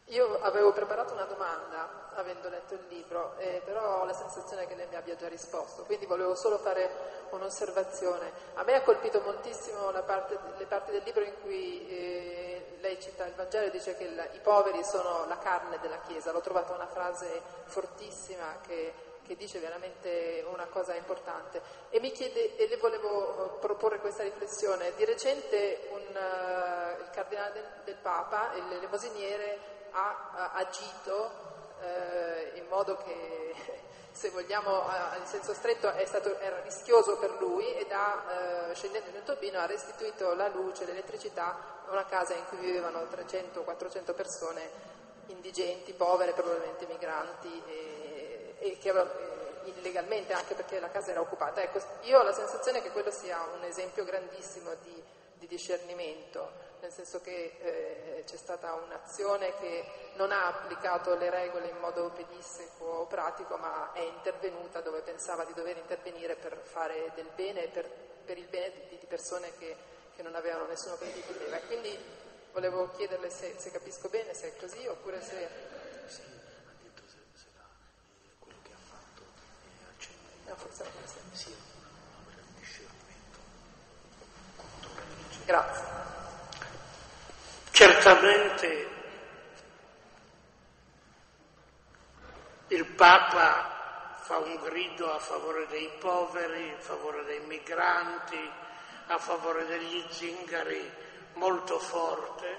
Io avevo preparato una domanda avendo letto il libro, eh, però ho la sensazione che lei mi abbia già risposto, quindi volevo solo fare un'osservazione. A me ha colpito moltissimo la parte, le parti del libro in cui eh, lei cita il Vangelo e dice che il, i poveri sono la carne della Chiesa. L'ho trovata una frase fortissima che, che dice veramente una cosa importante. E mi chiede, e le volevo proporre questa riflessione. Di recente un, uh, il cardinale del, del Papa, il l'elemosiniere, ha, ha agito eh, in modo che, se vogliamo, eh, in senso stretto, è stato, era rischioso per lui ed ha, eh, scendendo in un tombino, ha restituito la luce, l'elettricità a una casa in cui vivevano trecento quattrocento persone indigenti, povere, probabilmente migranti e, e che avevano, eh, illegalmente, anche perché la casa era occupata. Ecco, io ho la sensazione che quello sia un esempio grandissimo di, di discernimento, nel senso che eh, c'è stata un'azione che non ha applicato le regole in modo pedissequo o pratico, ma è intervenuta dove pensava di dover intervenire per fare del bene, per, per il bene di, di persone che, che non avevano nessuno che li difendeva. Quindi volevo chiederle se, se capisco bene, se è così, oppure se... Sì, ha detto se, se la, eh, quello che ha fatto è accennare. No, forse non è così. Sì, un'opera di discernimento contro la religione. Grazie. Certamente il Papa fa un grido a favore dei poveri, a favore dei migranti, a favore degli zingari molto forte,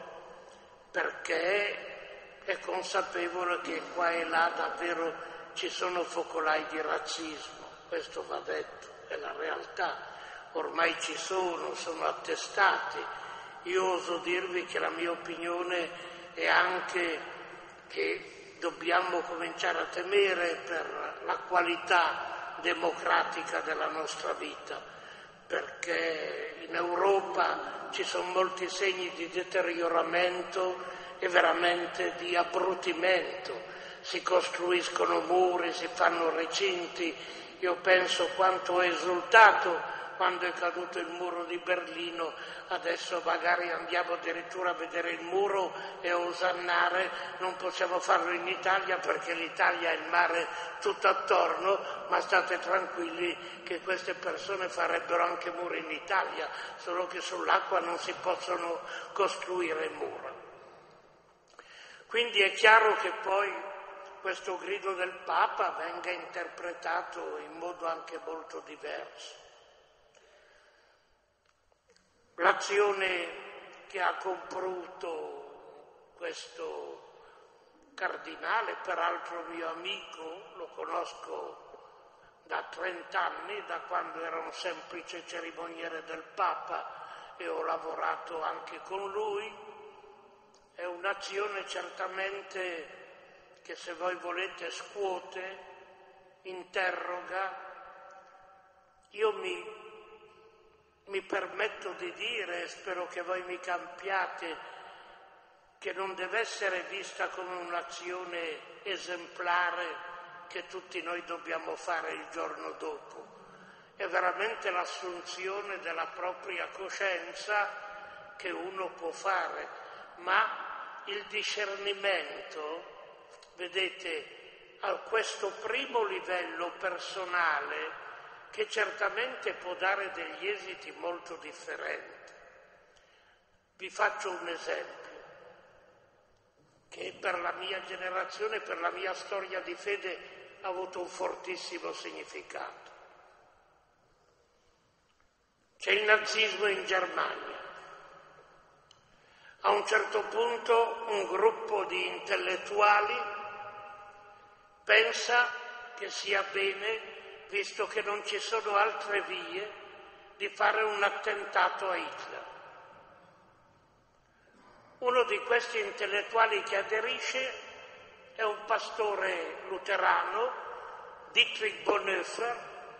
perché è consapevole che qua e là davvero ci sono focolai di razzismo, questo va detto, è la realtà, ormai ci sono, sono attestati. Io oso dirvi che la mia opinione è anche che dobbiamo cominciare a temere per la qualità democratica della nostra vita, perché in Europa ci sono molti segni di deterioramento e veramente di abbrutimento. Si costruiscono muri, si fanno recinti. Io penso quanto ho esultato quando è caduto il muro di Berlino, adesso magari andiamo addirittura a vedere il muro e a osannare, non possiamo farlo in Italia perché l'Italia è il mare tutto attorno, ma state tranquilli che queste persone farebbero anche muri in Italia, solo che sull'acqua non si possono costruire mura. Quindi è chiaro che poi questo grido del Papa venga interpretato in modo anche molto diverso. L'azione che ha compiuto questo cardinale, peraltro mio amico, lo conosco da trent'anni, da quando era un semplice cerimoniere del Papa e ho lavorato anche con lui, è un'azione certamente che, se voi volete, scuote, interroga. Io mi Mi permetto di dire, e spero che voi mi cambiate, che non deve essere vista come un'azione esemplare che tutti noi dobbiamo fare il giorno dopo. È veramente l'assunzione della propria coscienza che uno può fare, ma il discernimento, vedete, a questo primo livello personale, che certamente può dare degli esiti molto differenti. Vi faccio un esempio, che per la mia generazione, per la mia storia di fede, ha avuto un fortissimo significato. C'è il nazismo in Germania. A un certo punto un gruppo di intellettuali pensa che sia bene, visto che non ci sono altre vie, di fare un attentato a Hitler. Uno di questi intellettuali che aderisce è un pastore luterano, Dietrich Bonhoeffer,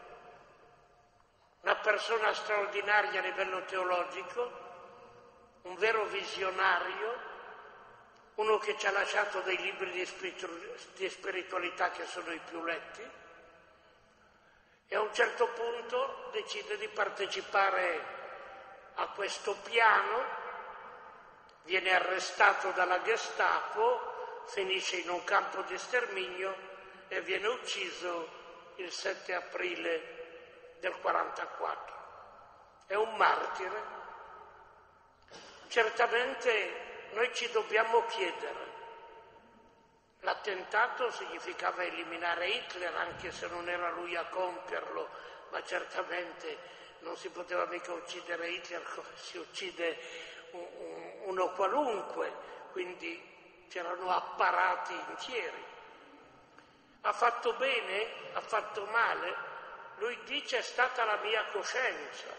una persona straordinaria a livello teologico, un vero visionario, uno che ci ha lasciato dei libri di, spiritu- di spiritualità che sono i più letti, e a un certo punto decide di partecipare a questo piano, viene arrestato dalla Gestapo, finisce in un campo di sterminio e viene ucciso il sette aprile del quarantaquattro. È un martire. Certamente noi ci dobbiamo chiedere, l'attentato significava eliminare Hitler, anche se non era lui a compierlo, ma certamente non si poteva mica uccidere Hitler come si uccide uno qualunque, quindi c'erano apparati interi. Ha fatto bene? Ha fatto male? Lui dice: è stata la mia coscienza.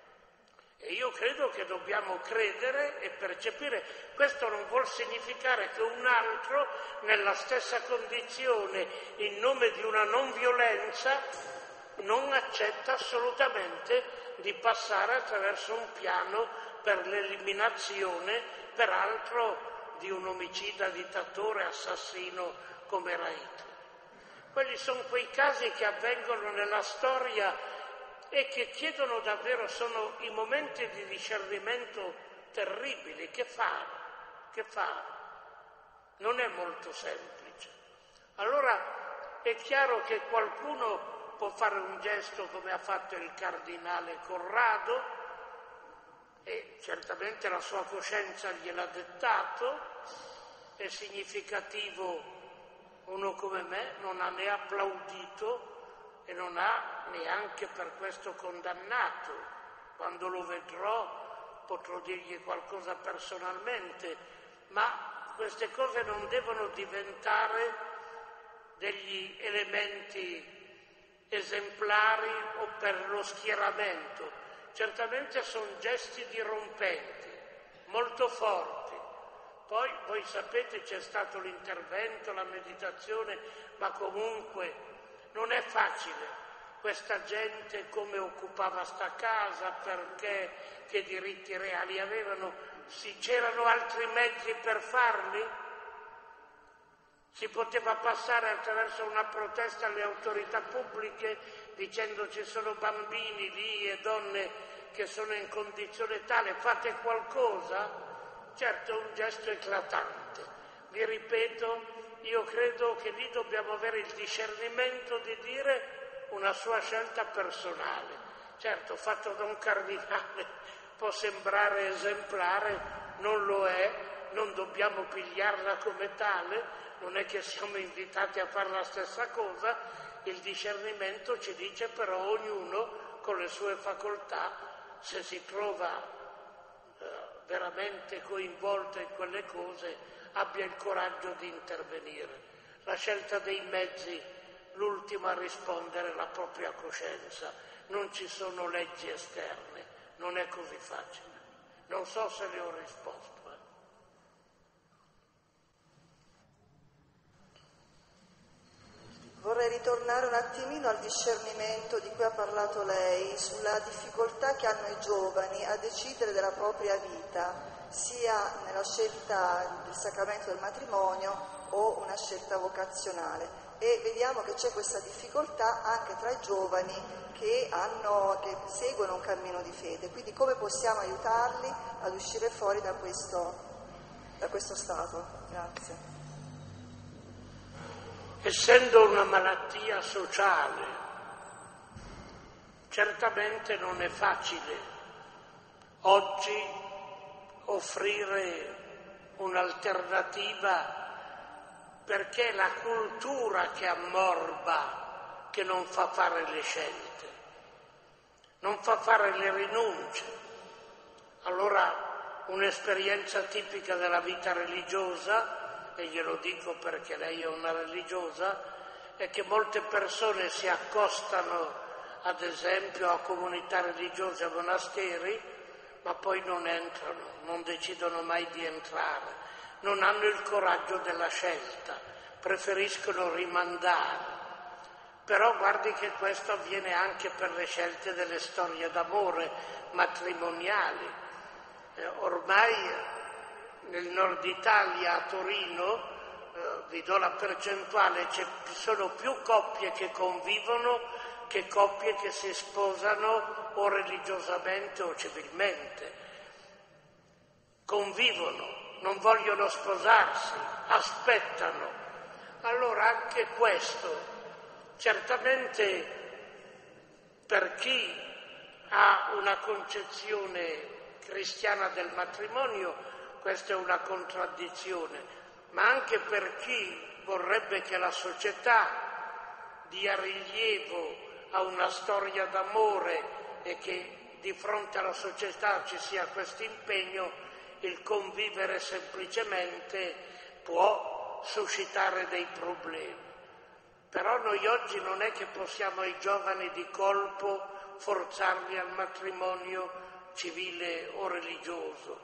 E io credo che dobbiamo credere e percepire. Questo non vuol significare che un altro, nella stessa condizione, in nome di una non violenza, non accetta assolutamente di passare attraverso un piano per l'eliminazione, peraltro, di un omicida, dittatore, assassino come era Hitler. Quelli sono quei casi che avvengono nella storia e che chiedono davvero, sono i momenti di discernimento terribili. Che fare? Che fare? Non è molto semplice. Allora è chiaro che qualcuno può fare un gesto come ha fatto il cardinale Corrado, e certamente la sua coscienza gliel'ha dettato. È significativo, uno come me non ha né applaudito e non ha neanche per questo condannato. Quando lo vedrò potrò dirgli qualcosa personalmente, ma queste cose non devono diventare degli elementi esemplari o per lo schieramento. Certamente sono gesti dirompenti, molto forti. Poi voi sapete, c'è stato l'intervento, la meditazione, ma comunque non è facile. Questa gente come occupava sta casa, perché, che diritti reali avevano? Si, c'erano altri mezzi per farli? Si poteva passare attraverso una protesta alle autorità pubbliche dicendo: ci sono bambini lì e donne che sono in condizione tale, fate qualcosa? Certo, è un gesto eclatante. Vi ripeto, io credo che lì dobbiamo avere il discernimento di dire una sua scelta personale. Certo, fatto da un cardinale può sembrare esemplare, non lo è, non dobbiamo pigliarla come tale, non è che siamo invitati a fare la stessa cosa. Il discernimento ci dice però ognuno con le sue facoltà, se si trova veramente coinvolto in quelle cose, abbia il coraggio di intervenire. La scelta dei mezzi, l'ultimo a rispondere è la propria coscienza. Non ci sono leggi esterne, non è così facile. Non so se le ho risposto. Eh. Vorrei ritornare un attimino al discernimento di cui ha parlato lei, sulla difficoltà che hanno i giovani a decidere della propria vita, sia nella scelta del sacramento del matrimonio o una scelta vocazionale. E vediamo che c'è questa difficoltà anche tra i giovani che, hanno, che seguono un cammino di fede. Quindi come possiamo aiutarli ad uscire fuori da questo, da questo stato? Grazie. Essendo una malattia sociale, certamente non è facile oggi offrire un'alternativa, perché è la cultura che ammorba, che non fa fare le scelte, non fa fare le rinunce. Allora un'esperienza tipica della vita religiosa, e glielo dico perché lei è una religiosa, è che molte persone si accostano ad esempio a comunità religiose, a monasteri, ma poi non entrano, non decidono mai di entrare, non hanno il coraggio della scelta, preferiscono rimandare. Però guardi che questo avviene anche per le scelte delle storie d'amore matrimoniali. Eh, ormai nel nord Italia, a Torino, eh, vi do la percentuale, ci sono più coppie che convivono che coppie che si sposano o religiosamente o civilmente. Convivono, non vogliono sposarsi, aspettano. Allora anche questo, certamente per chi ha una concezione cristiana del matrimonio, questa è una contraddizione, ma anche per chi vorrebbe che la società dia rilievo a una storia d'amore e che di fronte alla società ci sia questo impegno, il convivere semplicemente può suscitare dei problemi. Però noi oggi non è che possiamo ai giovani di colpo forzarli al matrimonio civile o religioso.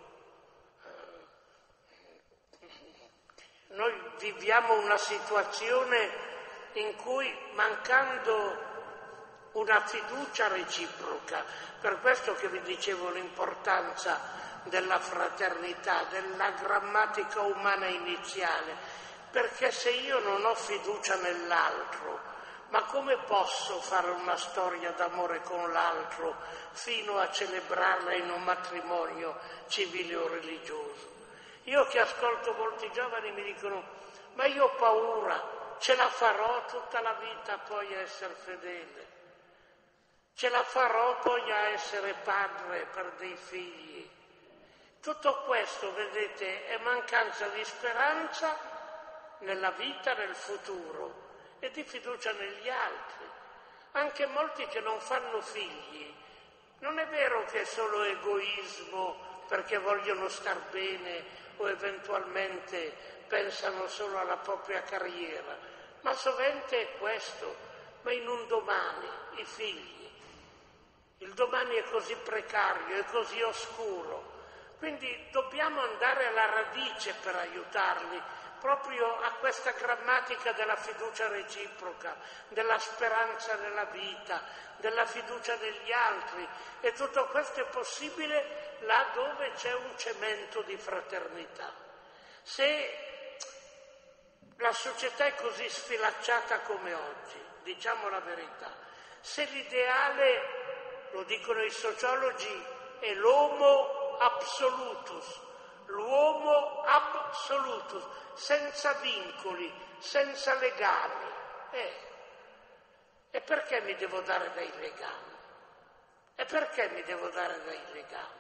Noi viviamo una situazione in cui, mancando una fiducia reciproca, per questo che vi dicevo l'importanza della fraternità, della grammatica umana iniziale, perché se io non ho fiducia nell'altro, ma come posso fare una storia d'amore con l'altro fino a celebrarla in un matrimonio civile o religioso? Io che ascolto molti giovani mi dicono: ma io ho paura, ce la farò tutta la vita poi a essere fedele, ce la farò poi a essere padre per dei figli. Tutto questo, vedete, è mancanza di speranza nella vita, nel futuro, e di fiducia negli altri. Anche molti che non fanno figli, non è vero che è solo egoismo perché vogliono star bene o eventualmente pensano solo alla propria carriera, ma sovente è questo, ma in un domani, i figli. Il domani è così precario, è così oscuro, quindi dobbiamo andare alla radice per aiutarli, proprio a questa grammatica della fiducia reciproca, della speranza nella vita, della fiducia negli altri, e tutto questo è possibile là dove c'è un cemento di fraternità. Se la società è così sfilacciata come oggi, diciamo la verità, se l'ideale, lo dicono i sociologi, è l'homo absolutus, l'uomo absolutus, senza vincoli, senza legami. Eh, e perché mi devo dare dei legami? E perché mi devo dare dei legami?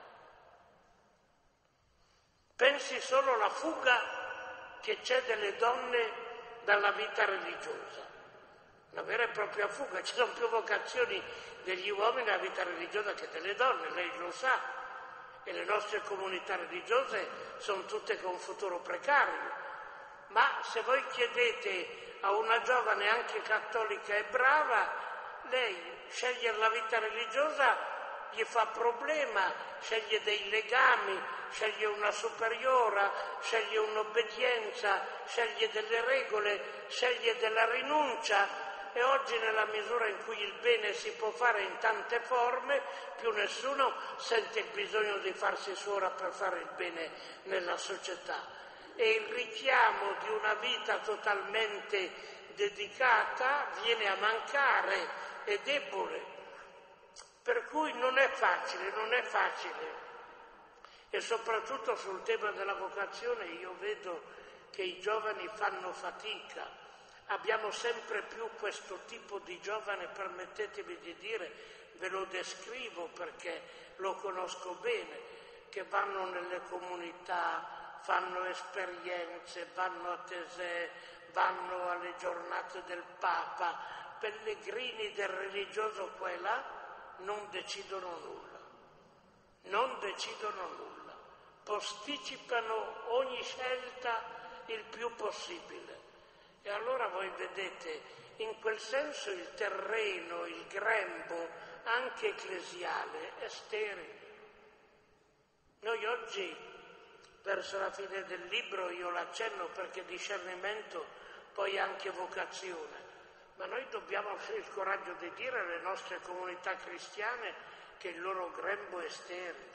Pensi solo alla fuga che c'è delle donne dalla vita religiosa. Una vera e propria fuga, ci sono più vocazioni degli uomini alla vita religiosa che delle donne, lei lo sa. E le nostre comunità religiose sono tutte con un futuro precario. Ma se voi chiedete a una giovane anche cattolica e brava, lei scegliere la vita religiosa gli fa problema, sceglie dei legami, sceglie una superiora, sceglie un'obbedienza, sceglie delle regole, sceglie della rinuncia. E oggi, nella misura in cui il bene si può fare in tante forme, più nessuno sente il bisogno di farsi suora per fare il bene nella società. E il richiamo di una vita totalmente dedicata viene a mancare, è debole. Per cui non è facile, non è facile. E soprattutto sul tema della vocazione io vedo che i giovani fanno fatica. Abbiamo sempre più questo tipo di giovane, permettetemi di dire, ve lo descrivo perché lo conosco bene, che vanno nelle comunità, fanno esperienze, vanno a Tesè, vanno alle giornate del Papa, pellegrini del religioso qua e là, non decidono nulla, non decidono nulla, posticipano ogni scelta il più possibile. E allora voi vedete, in quel senso il terreno, il grembo, anche ecclesiale, è sterile. Noi oggi, verso la fine del libro, io l'accenno perché discernimento poi anche vocazione, ma noi dobbiamo avere il coraggio di dire alle nostre comunità cristiane che il loro grembo è sterile.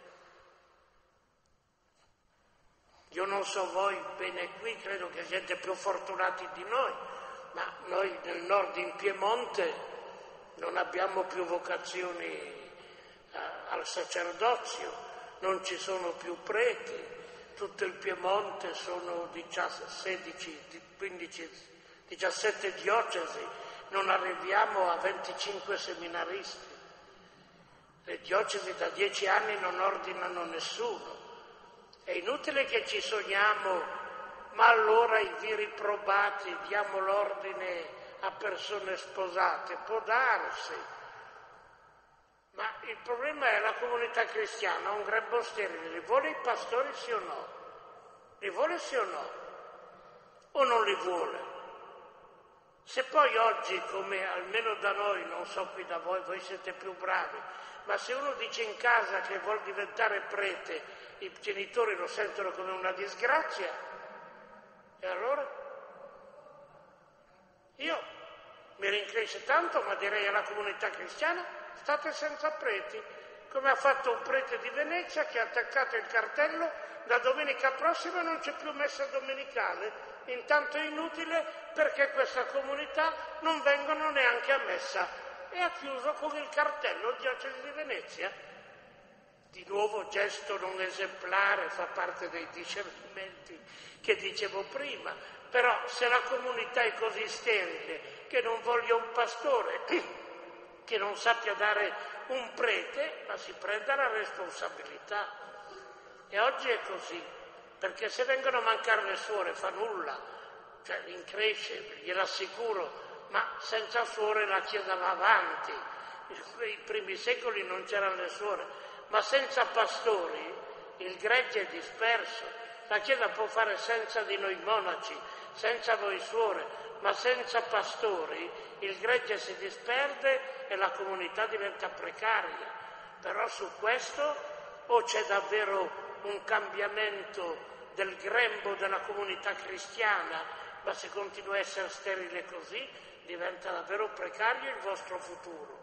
Io non so voi bene qui, credo che siete più fortunati di noi, ma noi nel nord in Piemonte non abbiamo più vocazioni eh, al sacerdozio, non ci sono più preti, tutto il Piemonte sono sedici, quindici, diciassette diocesi, non arriviamo a venticinque seminaristi. Le diocesi da dieci anni non ordinano nessuno. È inutile che ci sogniamo, ma allora i viri probati diamo l'ordine a persone sposate. Può darsi, ma il problema è la comunità cristiana, un grembo sterile. Li vuole i pastori sì o no? Li vuole sì o no? O non li vuole? Se poi oggi, come almeno da noi, non so qui da voi, voi siete più bravi, ma se uno dice in casa che vuol diventare prete, i genitori lo sentono come una disgrazia, e allora? Io mi rincresce tanto, ma direi alla comunità cristiana, state senza preti, come ha fatto un prete di Venezia che ha attaccato il cartello, da domenica prossima non c'è più messa domenicale. Intanto è inutile perché questa comunità non vengono neanche a messa, e ha chiuso con il cartello Diocesi di Venezia. Di nuovo gesto non esemplare, fa parte dei discernimenti che dicevo prima, però se la comunità è così sterile che non voglia un pastore, che non sappia dare un prete, ma si prenda la responsabilità. E oggi è così, perché se vengono a mancare le suore fa nulla, cioè rincresce, gliel'assicuro, ma senza suore la Chiesa va avanti. Nei primi secoli non c'erano le suore, ma senza pastori il gregge è disperso. La Chiesa può fare senza di noi monaci, senza voi suore, ma senza pastori il gregge si disperde e la comunità diventa precaria. Però su questo o c'è davvero un cambiamento del grembo della comunità cristiana, ma se continua a essere sterile così diventa davvero precario il vostro futuro.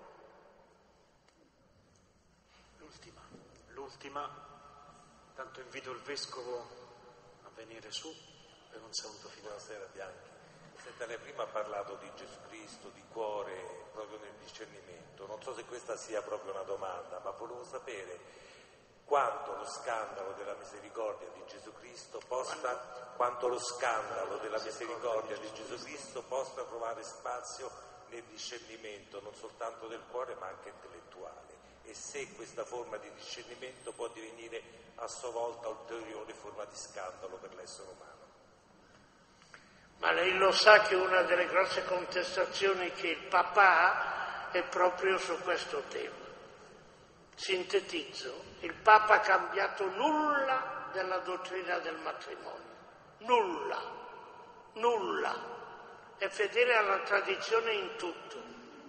L'ultima, l'ultima, tanto invito il Vescovo a venire su per un saluto finale. Buonasera Bianchi. Senta, lei prima ha parlato di Gesù Cristo, di cuore, proprio nel discernimento. Non so se questa sia proprio una domanda, ma volevo sapere quanto lo scandalo della misericordia di Gesù Cristo possa, quanto lo scandalo della misericordia di Gesù Cristo possa trovare spazio nel discernimento non soltanto del cuore ma anche intellettuale, e se questa forma di discernimento può divenire a sua volta ulteriore forma di scandalo per l'essere umano. Ma lei lo sa che una delle grosse contestazioni che il Papa ha è proprio su questo tema. Sintetizzo, il Papa ha cambiato nulla della dottrina del matrimonio, nulla, nulla, è fedele alla tradizione in tutto,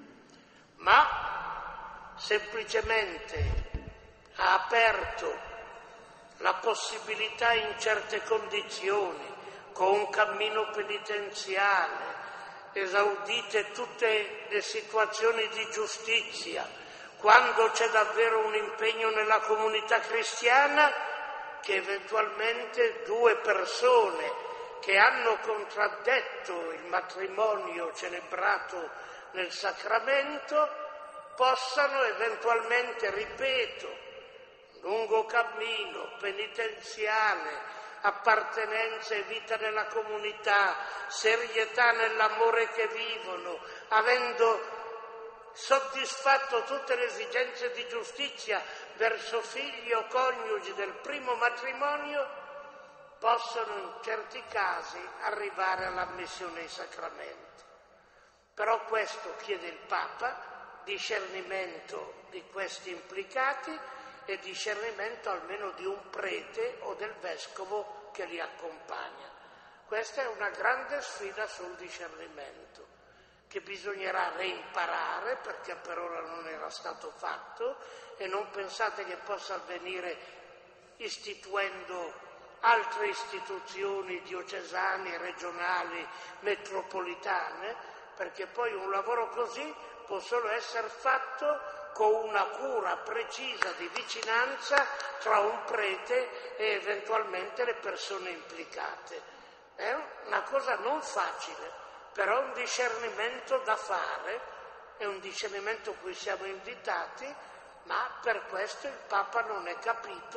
ma semplicemente ha aperto la possibilità in certe condizioni, con un cammino penitenziale, esaudite tutte le situazioni di giustizia, quando c'è davvero un impegno nella comunità cristiana, che eventualmente due persone che hanno contraddetto il matrimonio celebrato nel sacramento possano eventualmente, ripeto, lungo cammino penitenziale, appartenenza e vita nella comunità, serietà nell'amore che vivono, avendo soddisfatto tutte le esigenze di giustizia verso figli o coniugi del primo matrimonio, possono in certi casi arrivare all'ammissione ai sacramenti. Però questo chiede il Papa, discernimento di questi implicati e discernimento almeno di un prete o del vescovo che li accompagna. Questa è una grande sfida sul discernimento, che bisognerà reimparare perché per ora non era stato fatto, e non pensate che possa avvenire istituendo altre istituzioni diocesane, regionali, metropolitane, perché poi un lavoro così può solo essere fatto con una cura precisa di vicinanza tra un prete e eventualmente le persone implicate. È una cosa non facile, però è un discernimento da fare, è un discernimento a cui siamo invitati, ma per questo il Papa non è capito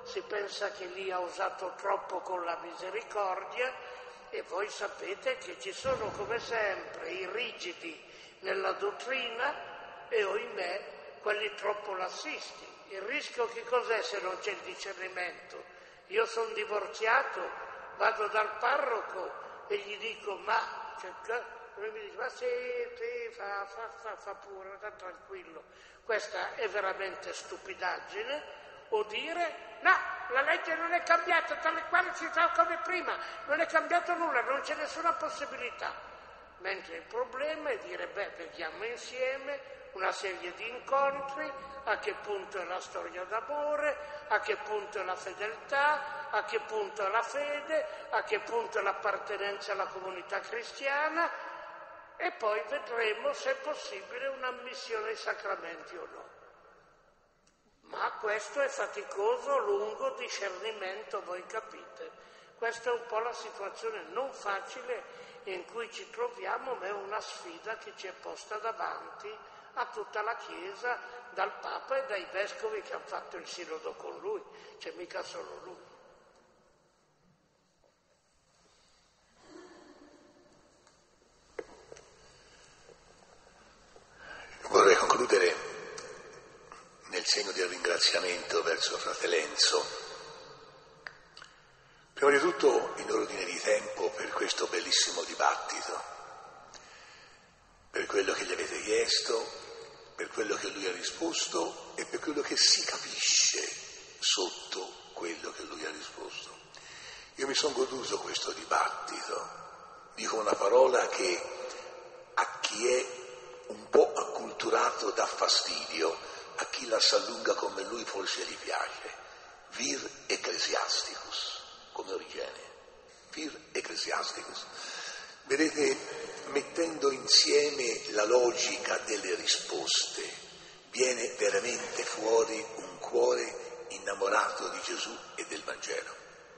si pensa che lì ha usato troppo con la misericordia, e voi sapete che ci sono come sempre i rigidi nella dottrina e ohimè quelli troppo lassisti. Il rischio che cos'è se non c'è il discernimento? Io sono divorziato, vado dal parroco e gli dico ma, cioè, lui mi dice ma sì, sì, fa, fa, fa, fa pure, sta tranquillo. Questa è veramente stupidaggine. O dire no, la legge non è cambiata, tale quale si fa come prima, non è cambiato nulla, non c'è nessuna possibilità. Mentre il problema è dire beh, vediamo insieme una serie di incontri, a che punto è la storia d'amore, a che punto è la fedeltà, a che punto è la fede, a che punto è l'appartenenza alla comunità cristiana, e poi vedremo se è possibile un'ammissione ai sacramenti o no. Ma questo è faticoso, lungo discernimento, voi capite. Questa è un po' la situazione non facile in cui ci troviamo, ma è una sfida che ci è posta davanti a tutta la Chiesa, dal Papa e dai vescovi che hanno fatto il sinodo con lui, c'è mica solo lui. Vorrei concludere nel segno del ringraziamento verso fratello Enzo, prima di tutto in ordine di tempo per questo bellissimo dibattito, per quello che gli avete chiesto, per quello che lui ha risposto e per quello che si capisce sotto quello che lui ha risposto. Io mi sono goduto questo dibattito, dico una parola che a chi è un po' acculturato dà fastidio, a chi la s'allunga come lui forse gli piace. Vir ecclesiasticus, come Origene, vir ecclesiasticus. Vedete, mettendo insieme la logica delle risposte, viene veramente fuori un cuore innamorato di Gesù e del Vangelo.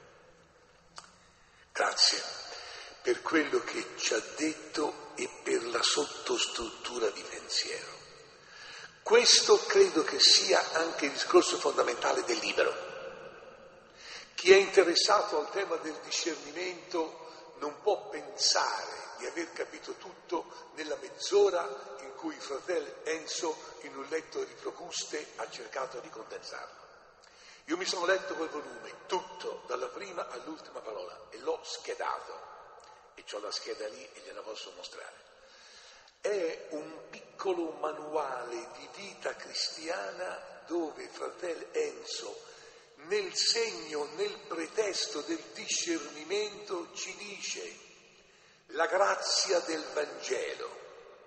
Grazie per quello che ci ha detto e per la sottostruttura di pensiero. Questo credo che sia anche il discorso fondamentale del libro. Chi è interessato al tema del discernimento non può pensare di aver capito tutto nella mezz'ora in cui il fratello Enzo, in un letto di Procuste, ha cercato di condensarlo. Io mi sono letto quel volume, tutto, dalla prima all'ultima parola, e l'ho schedato, e c'ho la scheda lì e gliela posso mostrare. È un piccolo manuale di vita cristiana dove fratello Enzo, nel segno, nel pretesto del discernimento, ci dice la grazia del Vangelo,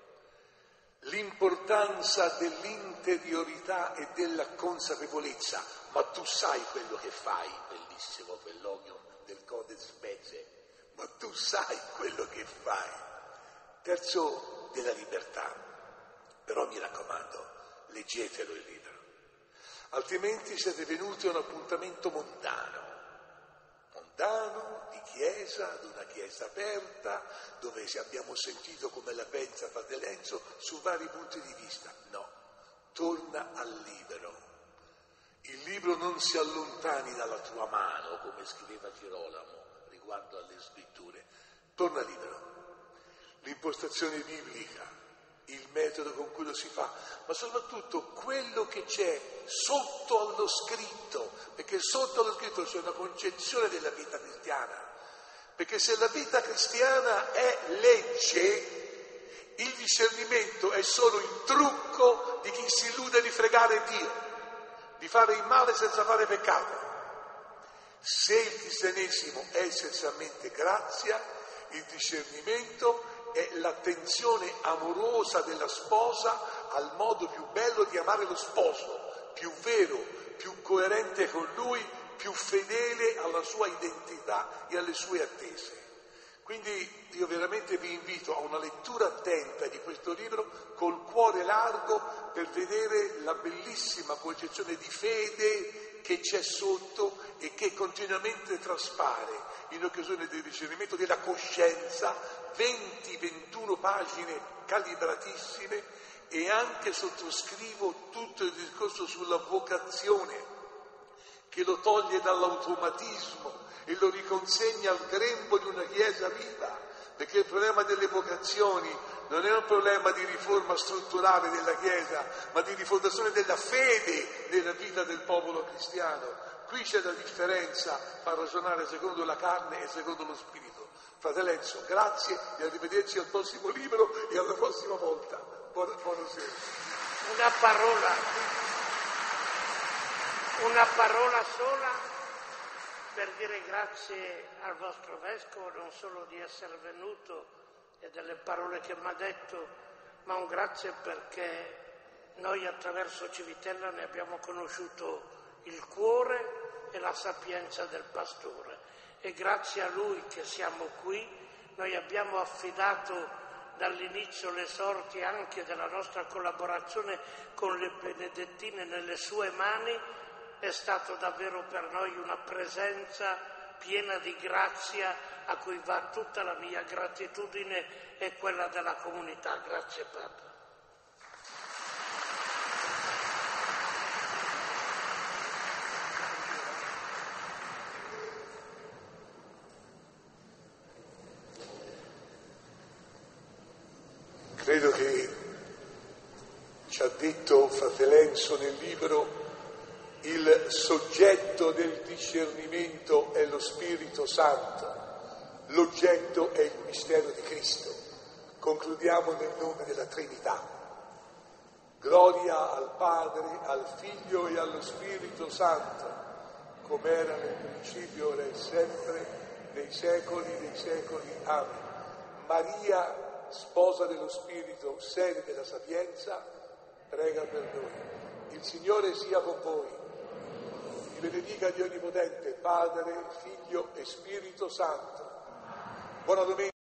l'importanza dell'interiorità e della consapevolezza. Ma tu sai quello che fai, bellissimo quell'onion del Codex Specie, ma tu sai quello che fai. Terzo, della libertà. Però mi raccomando, leggetelo il libro, altrimenti siete venuti a un appuntamento mondano, mondano di chiesa, ad una chiesa aperta, dove abbiamo sentito come la pensa fratello Enzo su vari punti di vista. No, torna al libro. Il libro non si allontani dalla tua mano, come scriveva Girolamo riguardo alle scritture. Torna al libro. L'impostazione biblica, il metodo con cui lo si fa, ma soprattutto quello che c'è sotto allo scritto, perché sotto allo scritto c'è una concezione della vita cristiana, perché se la vita cristiana è legge, il discernimento è solo il trucco di chi si illude di fregare Dio, di fare il male senza fare peccato. Se il cristianesimo è essenzialmente grazia, il discernimento è l'attenzione amorosa della sposa al modo più bello di amare lo sposo, più vero, più coerente con lui, più fedele alla sua identità e alle sue attese. Quindi io veramente vi invito a una lettura attenta di questo libro col cuore largo per vedere la bellissima concezione di fede che c'è sotto e che continuamente traspare in occasione del discernimento della coscienza, venti ventuno pagine calibratissime, e anche sottoscrivo tutto il discorso sulla vocazione, che lo toglie dall'automatismo e lo riconsegna al grembo di una Chiesa viva, perché il problema delle vocazioni non è un problema di riforma strutturale della Chiesa, ma di rifondazione della fede nella vita del popolo cristiano. Qui c'è la differenza, fa ragionare secondo la carne e secondo lo spirito. Fratello Enzo, grazie e arrivederci al prossimo libro e alla prossima volta. Buona, buonasera. Una parola, una parola sola per dire grazie al vostro Vescovo non solo di essere venuto e delle parole che mi ha detto, ma un grazie perché noi attraverso Civitella ne abbiamo conosciuto il cuore e la sapienza del pastore, e grazie a lui che siamo qui. Noi abbiamo affidato dall'inizio le sorti anche della nostra collaborazione con le Benedettine nelle sue mani. È stato davvero per noi una presenza piena di grazia a cui va tutta la mia gratitudine e quella della comunità. Grazie Padre. Credo che ci ha detto fratello Enzo nel libro, il soggetto del discernimento è lo Spirito Santo, l'oggetto è il mistero di Cristo. Concludiamo nel nome della Trinità. Gloria al Padre, al Figlio e allo Spirito Santo, come era nel principio, ora e sempre, nei secoli dei secoli. Amen. Maria, sposa dello Spirito, sede della sapienza, prega per noi. Il Signore sia con voi. Vi benedica Dio Onnipotente, Padre, Figlio e Spirito Santo. Buona domenica.